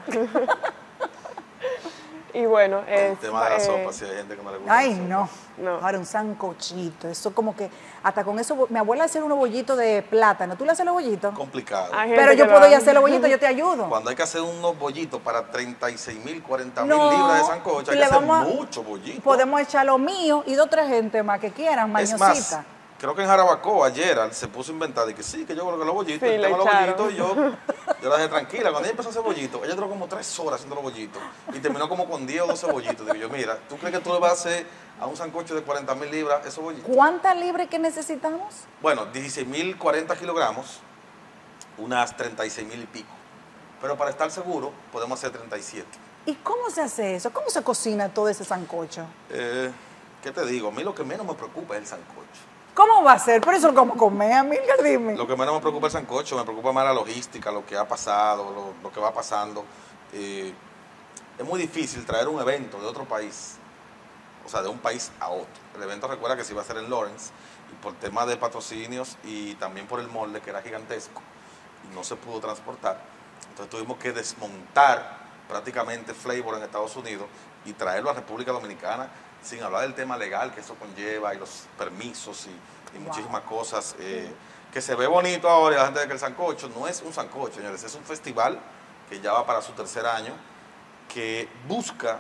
Y bueno, El tema de la sopa, si hay gente que no le gusta. Ay, la sopa. no. No. Ahora un sancochito. Eso como que, hasta con eso, mi abuela hacía unos bollitos de plátano. ¿Tú le haces los bollitos? Complicado. Hay gente Pero yo que puedo lo ir a hace. hacer los bollitos, yo te ayudo. Cuando hay que hacer unos bollitos para 36.000, 40.000 No, libras de sancocho, hay le que hacer vamos a- mucho bollito. Podemos echar lo mío y de otra gente más que quieran, Es mañosita. más, creo que en Jarabacoa ayer se puso a inventar y que sí, que yo creo que los bollitos, Sí, el le tema de los echaron. bollitos, y yo la dejé tranquila. Cuando ella empezó a hacer bollitos, ella duró como 3 horas haciendo los bollitos y terminó como con 10 o 12 bollitos. Digo yo, mira, ¿tú crees que tú le vas a hacer a un sancocho de 40.000 libras esos bollitos? ¿Cuántas libras que necesitamos? Bueno, 16.040 kilogramos, unas 36.000 y pico. Pero para estar seguro, podemos hacer 37. ¿Y cómo se hace eso? ¿Cómo se cocina todo ese sancocho? ¿Qué te digo? A mí lo que menos me preocupa es el sancocho. ¿Cómo va a ser? Por eso como comer, Amilcar, dime. Lo que menos me preocupa es el sancocho, me preocupa más la logística, lo que ha pasado, lo que va pasando. Es muy difícil traer un evento de otro país, o sea, de un país a otro. El evento, recuerda que se iba a hacer en Lawrence, y por tema de patrocinios y también por el molde, que era gigantesco, y no se pudo transportar. Entonces tuvimos que desmontar prácticamente Flavor en Estados Unidos y traerlo a República Dominicana, sin hablar del tema legal que eso conlleva y los permisos y muchísimas cosas. Que se ve bonito ahora y la gente dice que el sancocho no es un sancocho, señores, es un festival que ya va para su 3er año, que busca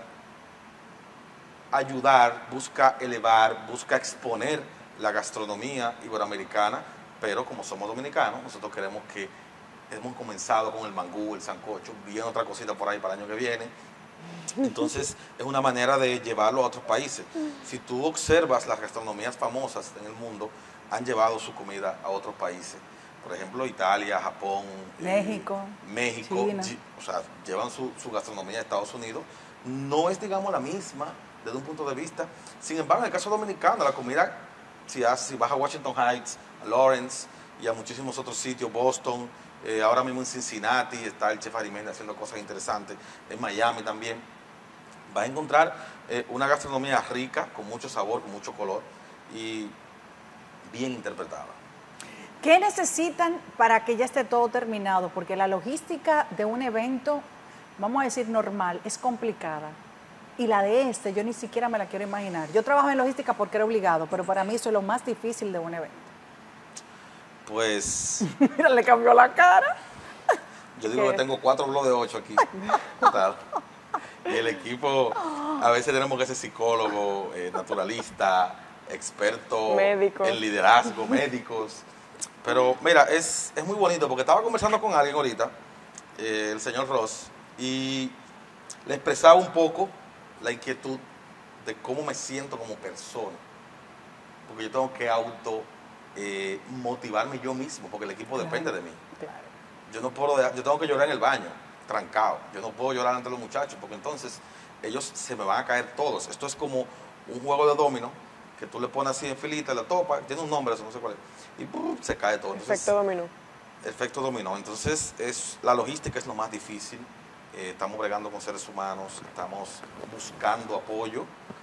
ayudar, busca elevar, busca exponer la gastronomía iberoamericana, pero como somos dominicanos, nosotros queremos que hemos comenzado con el mangú, el sancocho, viene otra cosita por ahí para el año que viene. Entonces, es una manera de llevarlo a otros países. Si tú observas las gastronomías famosas en el mundo, han llevado su comida a otros países. Por ejemplo, Italia, Japón, México, China. o sea, llevan su gastronomía a Estados Unidos. No es, digamos, la misma desde un punto de vista. Sin embargo, en el caso dominicano, la comida, si vas a Washington Heights, a Lawrence y a muchísimos otros sitios, Boston, ahora mismo en Cincinnati está el chef Arimendi haciendo cosas interesantes, en Miami también, vas a encontrar una gastronomía rica, con mucho sabor, con mucho color y bien interpretada. ¿Qué necesitan para que ya esté todo terminado? Porque la logística de un evento, vamos a decir normal, es complicada. Y la de este, yo ni siquiera me la quiero imaginar. Yo trabajo en logística porque era obligado, pero para mí eso es lo más difícil de un evento. Pues Mira, le cambió la cara. yo digo que tengo 4 blogs de 8 aquí. Total. Y el equipo, a veces tenemos que ser psicólogo, naturalista, experto Médicos. en liderazgo, médicos. Pero mira, es muy bonito porque estaba conversando con alguien ahorita, el señor Ross, y le expresaba un poco la inquietud de cómo me siento como persona. Porque yo tengo que motivarme yo mismo, porque el equipo depende de mí. Claro. Yo tengo que llorar en el baño, trancado. Yo no puedo llorar ante los muchachos, porque entonces ellos se me van a caer todos. Esto es como un juego de dominó, que tú le pones así en filita, la topa, tiene un nombre, eso no sé cuál es, y ¡pum!, se cae todo. Entonces, Efecto dominó. efecto dominó. Entonces, la logística es lo más difícil. Estamos bregando con seres humanos, estamos buscando apoyo.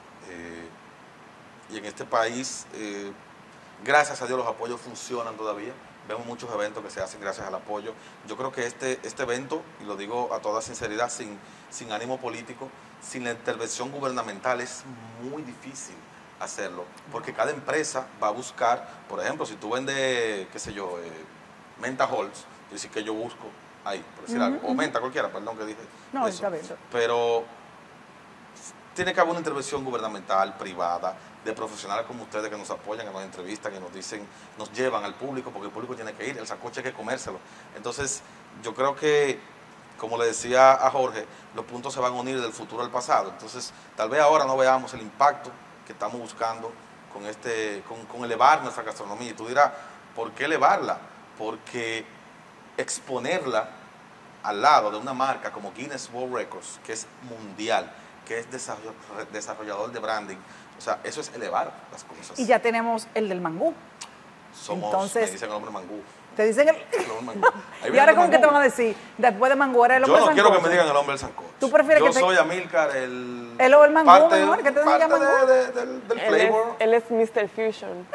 Y en este país, gracias a Dios, los apoyos funcionan todavía. Vemos muchos eventos que se hacen gracias al apoyo. Yo creo que este evento, y lo digo a toda sinceridad, sin ánimo político, sin la intervención gubernamental, es muy difícil hacerlo. Porque cada empresa va a buscar, por ejemplo, si tú vendes, qué sé yo, menta Halls, tú dices que yo busco ahí, por decir algo, o menta cualquiera, perdón que dije No, eso. está bien. Pero tiene que haber una intervención gubernamental, privada, de profesionales como ustedes que nos apoyan, que nos entrevistan, que nos dicen, nos llevan al público, porque el público tiene que ir, el sancocho hay que comérselo. Entonces, yo creo que, como le decía a Jorge, los puntos se van a unir del futuro al pasado. Entonces, tal vez ahora no veamos el impacto que estamos buscando con elevar nuestra gastronomía. Y tú dirás, ¿por qué elevarla? Porque exponerla al lado de una marca como Guinness World Records, que es mundial, que es desarrollador de branding, o sea, eso es elevar las cosas. Y ya tenemos el del mangú. Me dicen el hombre mangú. Te dicen el... El hombre mangú. ¿Y ahora cómo que te van a decir? Después de mangú era el hombre Yo no sancocho. quiero que me digan el hombre del sancocho. ¿Tú prefieres yo que te... soy Amílcar, el mangú, parte, mejor, que te digan parte mangú. del flavor. Él es Mr. Fusion.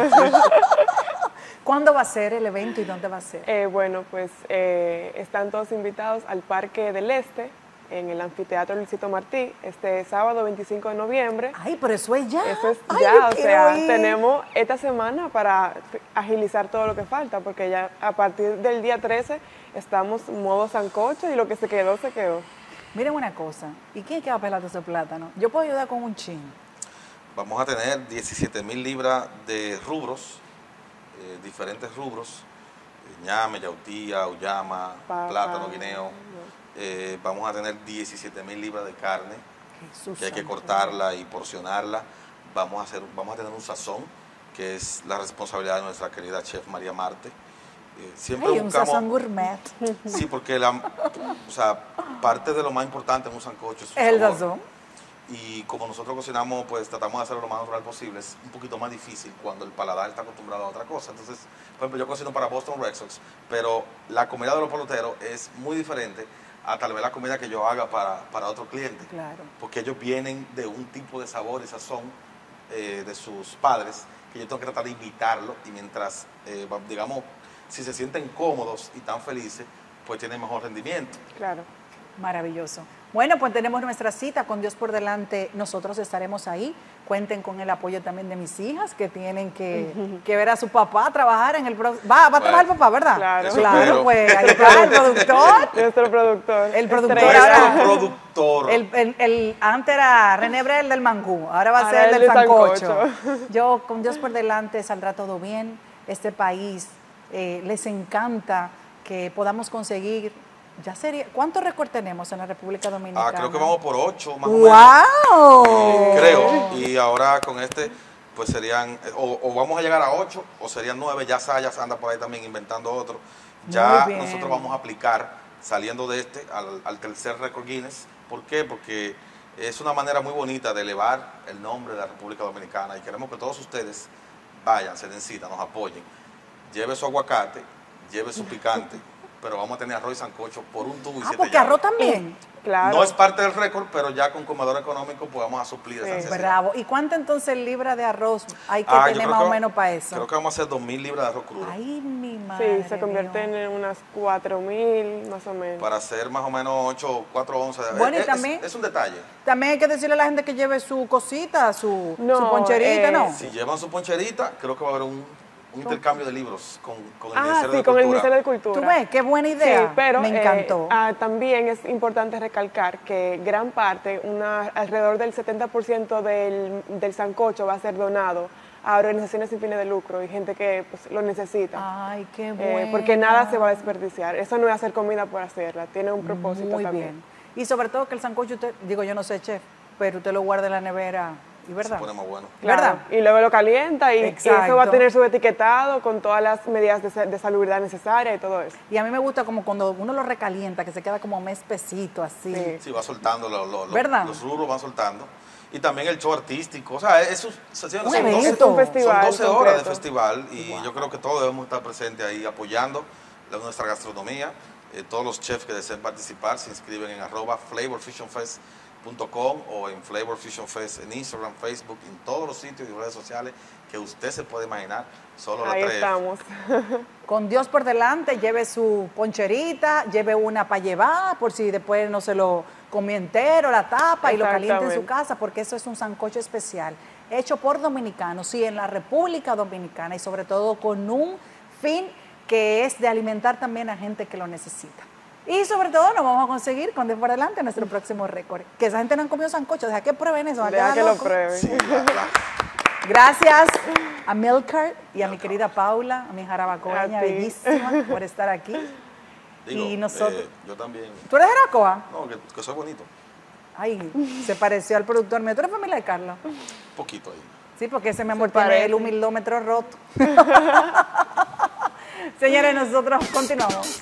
¿Cuándo va a ser el evento y dónde va a ser? Bueno, pues están todos invitados al Parque del Este, en el Anfiteatro Luisito Martí, este sábado 25 de noviembre. Ay, pero eso es ya. Eso es Ay, ya, yo o quiero sea, ir. tenemos esta semana para agilizar todo lo que falta, porque ya a partir del día 13 estamos modo sancocho y lo que se quedó, se quedó. Miren una cosa, ¿y quién es que va a pelar ese plátano? Yo puedo ayudar con un chin. Vamos a tener 17,000 libras de rubros, diferentes rubros, ñame, yautía, auyama, plátano, guineo. Vamos a tener 17,000 libras de carne, Jesús que hay que santo. cortarla y porcionarla. Vamos a tener un sazón, que es la responsabilidad de nuestra querida chef María Marte. Siempre Ay, un buscamos... sazón gourmet. Sí, porque parte de lo más importante en un sancocho es su El sabor. sazón. Y como nosotros cocinamos, pues tratamos de hacerlo lo más natural posible. Es un poquito más difícil cuando el paladar está acostumbrado a otra cosa. Entonces, por ejemplo, yo cocino para Boston Red Sox, pero la comida de los peloteros es muy diferente a tal vez la comida que yo haga para otro cliente. Claro. Porque ellos vienen de un tipo de sabor y sazón de sus padres, que yo tengo que tratar de imitarlo. Y mientras, digamos, si se sienten cómodos y tan felices, pues tienen mejor rendimiento. Claro. Maravilloso. Bueno, pues tenemos nuestra cita con Dios por delante. Nosotros estaremos ahí. Cuenten con el apoyo también de mis hijas, que tienen que ver a su papá trabajar en el próximo. Va a trabajar el papá, ¿verdad? Claro. Eso Claro, espero. pues ahí está el productor. Nuestro productor. El productor estrella. ahora. Nuestro productor. Antes era René Brel del mangú, ahora va a Ahora ser el del de sancocho. sancocho. Yo, con Dios por delante, saldrá todo bien. Este país les encanta que podamos conseguir. Ya sería. ¿Cuántos récords tenemos en la República Dominicana? Creo que vamos por 8 más o menos. ¡Wow! Creo. Y ahora con este, pues serían, o vamos a llegar a 8, o serían 9. Ya Sayas anda por ahí también inventando otro. Ya Muy bien. nosotros vamos a aplicar, saliendo de este, al tercer récord Guinness. ¿Por qué? Porque es una manera muy bonita de elevar el nombre de la República Dominicana. Y queremos que todos ustedes vayan, se den cita, nos apoyen. Lleve su aguacate, lleve su picante, pero vamos a tener arroz y sancocho por un tubo y 7 Porque llaves. arroz también. Claro. No es parte del récord, pero ya con comedor económico pues vamos a suplir esa necesidad. Bravo. ¿Y cuánto entonces libra de arroz hay que Yo tener creo más o que- menos para eso? Creo que vamos a hacer 2,000 libras de arroz crudo. Ay, mi madre. Sí, se convierten en unas 4,000 más o menos. Para hacer más o menos 4 onzas. Bueno, y Es- también- es un detalle. También hay que decirle a la gente que lleve su cosita, su No, poncherita, ¿no? Si llevan su poncherita, creo que va a haber un intercambio de libros con el Ah, Ministerio sí, de con el Cultura. Ministerio de Cultura. ¿Tú ves? Qué buena idea. Sí, pero me encantó. también es importante recalcar que gran parte, alrededor del 70% del sancocho va a ser donado a organizaciones sin fines de lucro y gente que pues, lo necesita. Ay, qué bueno. Porque nada se va a desperdiciar. Eso no es hacer comida por hacerla, tiene un propósito Muy también. bien. Y sobre todo que el sancocho, yo no sé, chef, pero usted lo guarda en la nevera, ¿y Se verdad? pone más bueno. Claro, ¿Verdad? y luego lo calienta y Exacto. eso va a tener su etiquetado con todas las medidas de salubridad necesarias y todo eso. Y a mí me gusta como cuando uno lo recalienta, que se queda como más espesito, así. Sí. Sí, va soltando, ¿Verdad? los rubros van soltando. Y también el show artístico. O sea, eso son Un 12 evento. Es un festival Son 12 horas completo. de festival y yo creo que todos debemos estar presentes ahí apoyando nuestra gastronomía. Todos los chefs que deseen participar se inscriben en @flavorfusionfest.com o en Flavor Fusion Fest en Instagram, Facebook, en todos los sitios y redes sociales que usted se puede imaginar. Solo la Ahí 3. estamos. Con Dios por delante, lleve su poncherita, lleve una para llevar, por si después no se lo comió entero, la tapa y lo calienta en su Exactamente. casa, porque eso es un sancocho especial, hecho por dominicanos, sí, en la República Dominicana y sobre todo con un fin que es de alimentar también a gente que lo necesita. Y sobre todo nos vamos a conseguir con Dios por delante nuestro próximo récord. Que esa gente no han comido sancocho, deja que prueben eso. Deja que lo prueben. Sí, Gracias a Milcar y a mi querida Paula, a mi jarabacoeña A ti. bellísima, por estar aquí. Digo, Y nosotros... yo también. ¿Tú eres jarabacoa? No, que soy bonito. Ay, se pareció al productor mío. ¿Tú eres familia de Carlos? Un poquito ahí. Sí, porque ese mi amor Se tiene parece. el humildómetro roto. Señores, nosotros continuamos.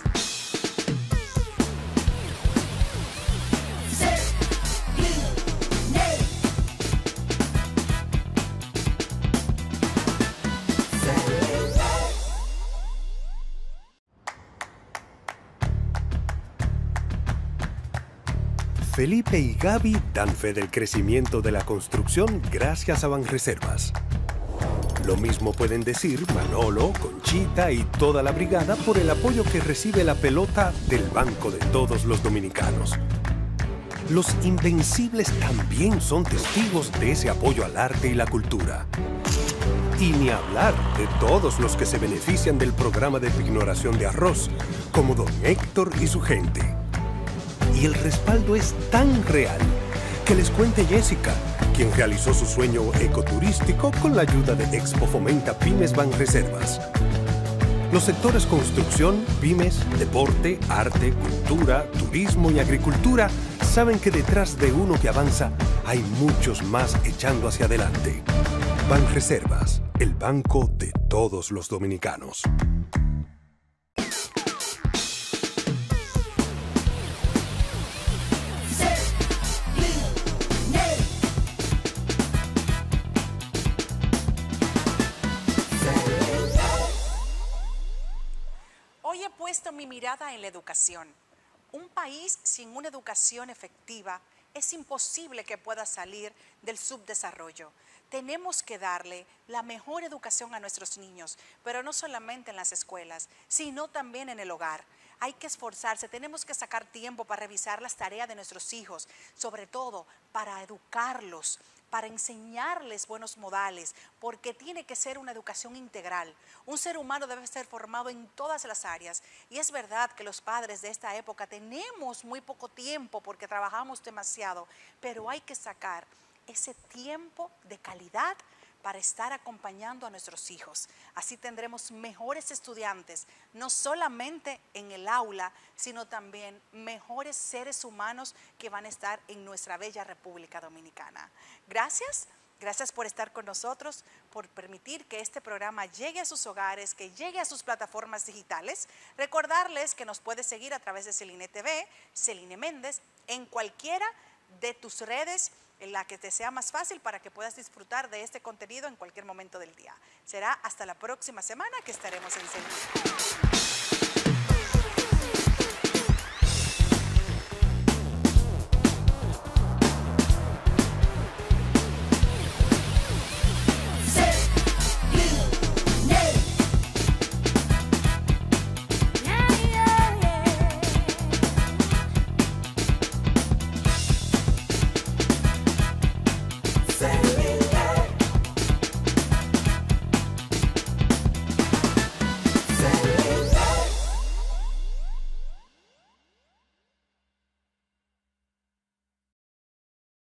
Felipe y Gaby dan fe del crecimiento de la construcción gracias a Banreservas. Lo mismo pueden decir Manolo, Conchita y toda la brigada por el apoyo que recibe la pelota del Banco de todos los dominicanos. Los Invencibles también son testigos de ese apoyo al arte y la cultura. Y ni hablar de todos los que se benefician del programa de pignoración de arroz, como don Héctor y su gente. Y el respaldo es tan real que les cuente Jessica, quien realizó su sueño ecoturístico con la ayuda de Expo Fomenta Pymes Banreservas. Los sectores construcción, pymes, deporte, arte, cultura, turismo y agricultura saben que detrás de uno que avanza hay muchos más echando hacia adelante. Banreservas, el banco de todos los dominicanos. Hoy he puesto mi mirada en la educación. Un país sin una educación efectiva es imposible que pueda salir del subdesarrollo. Tenemos que darle la mejor educación a nuestros niños, pero no solamente en las escuelas, sino también en el hogar. Hay que esforzarse, tenemos que sacar tiempo para revisar las tareas de nuestros hijos, sobre todo para educarlos, para enseñarles buenos modales, porque tiene que ser una educación integral. Un ser humano debe ser formado en todas las áreas. Y es verdad que los padres de esta época tenemos muy poco tiempo porque trabajamos demasiado, pero hay que sacar ese tiempo de calidad para estar acompañando a nuestros hijos. Así tendremos mejores estudiantes, no solamente en el aula, sino también mejores seres humanos que van a estar en nuestra bella República Dominicana. Gracias. Gracias por estar con nosotros, por permitir que este programa llegue a sus hogares, que llegue a sus plataformas digitales. Recordarles que nos puedes seguir a través de Celine TV, Celine Méndez, en cualquiera de tus redes, en la que te sea más fácil para que puedas disfrutar de este contenido en cualquier momento del día. Será hasta la próxima semana que estaremos en Celine.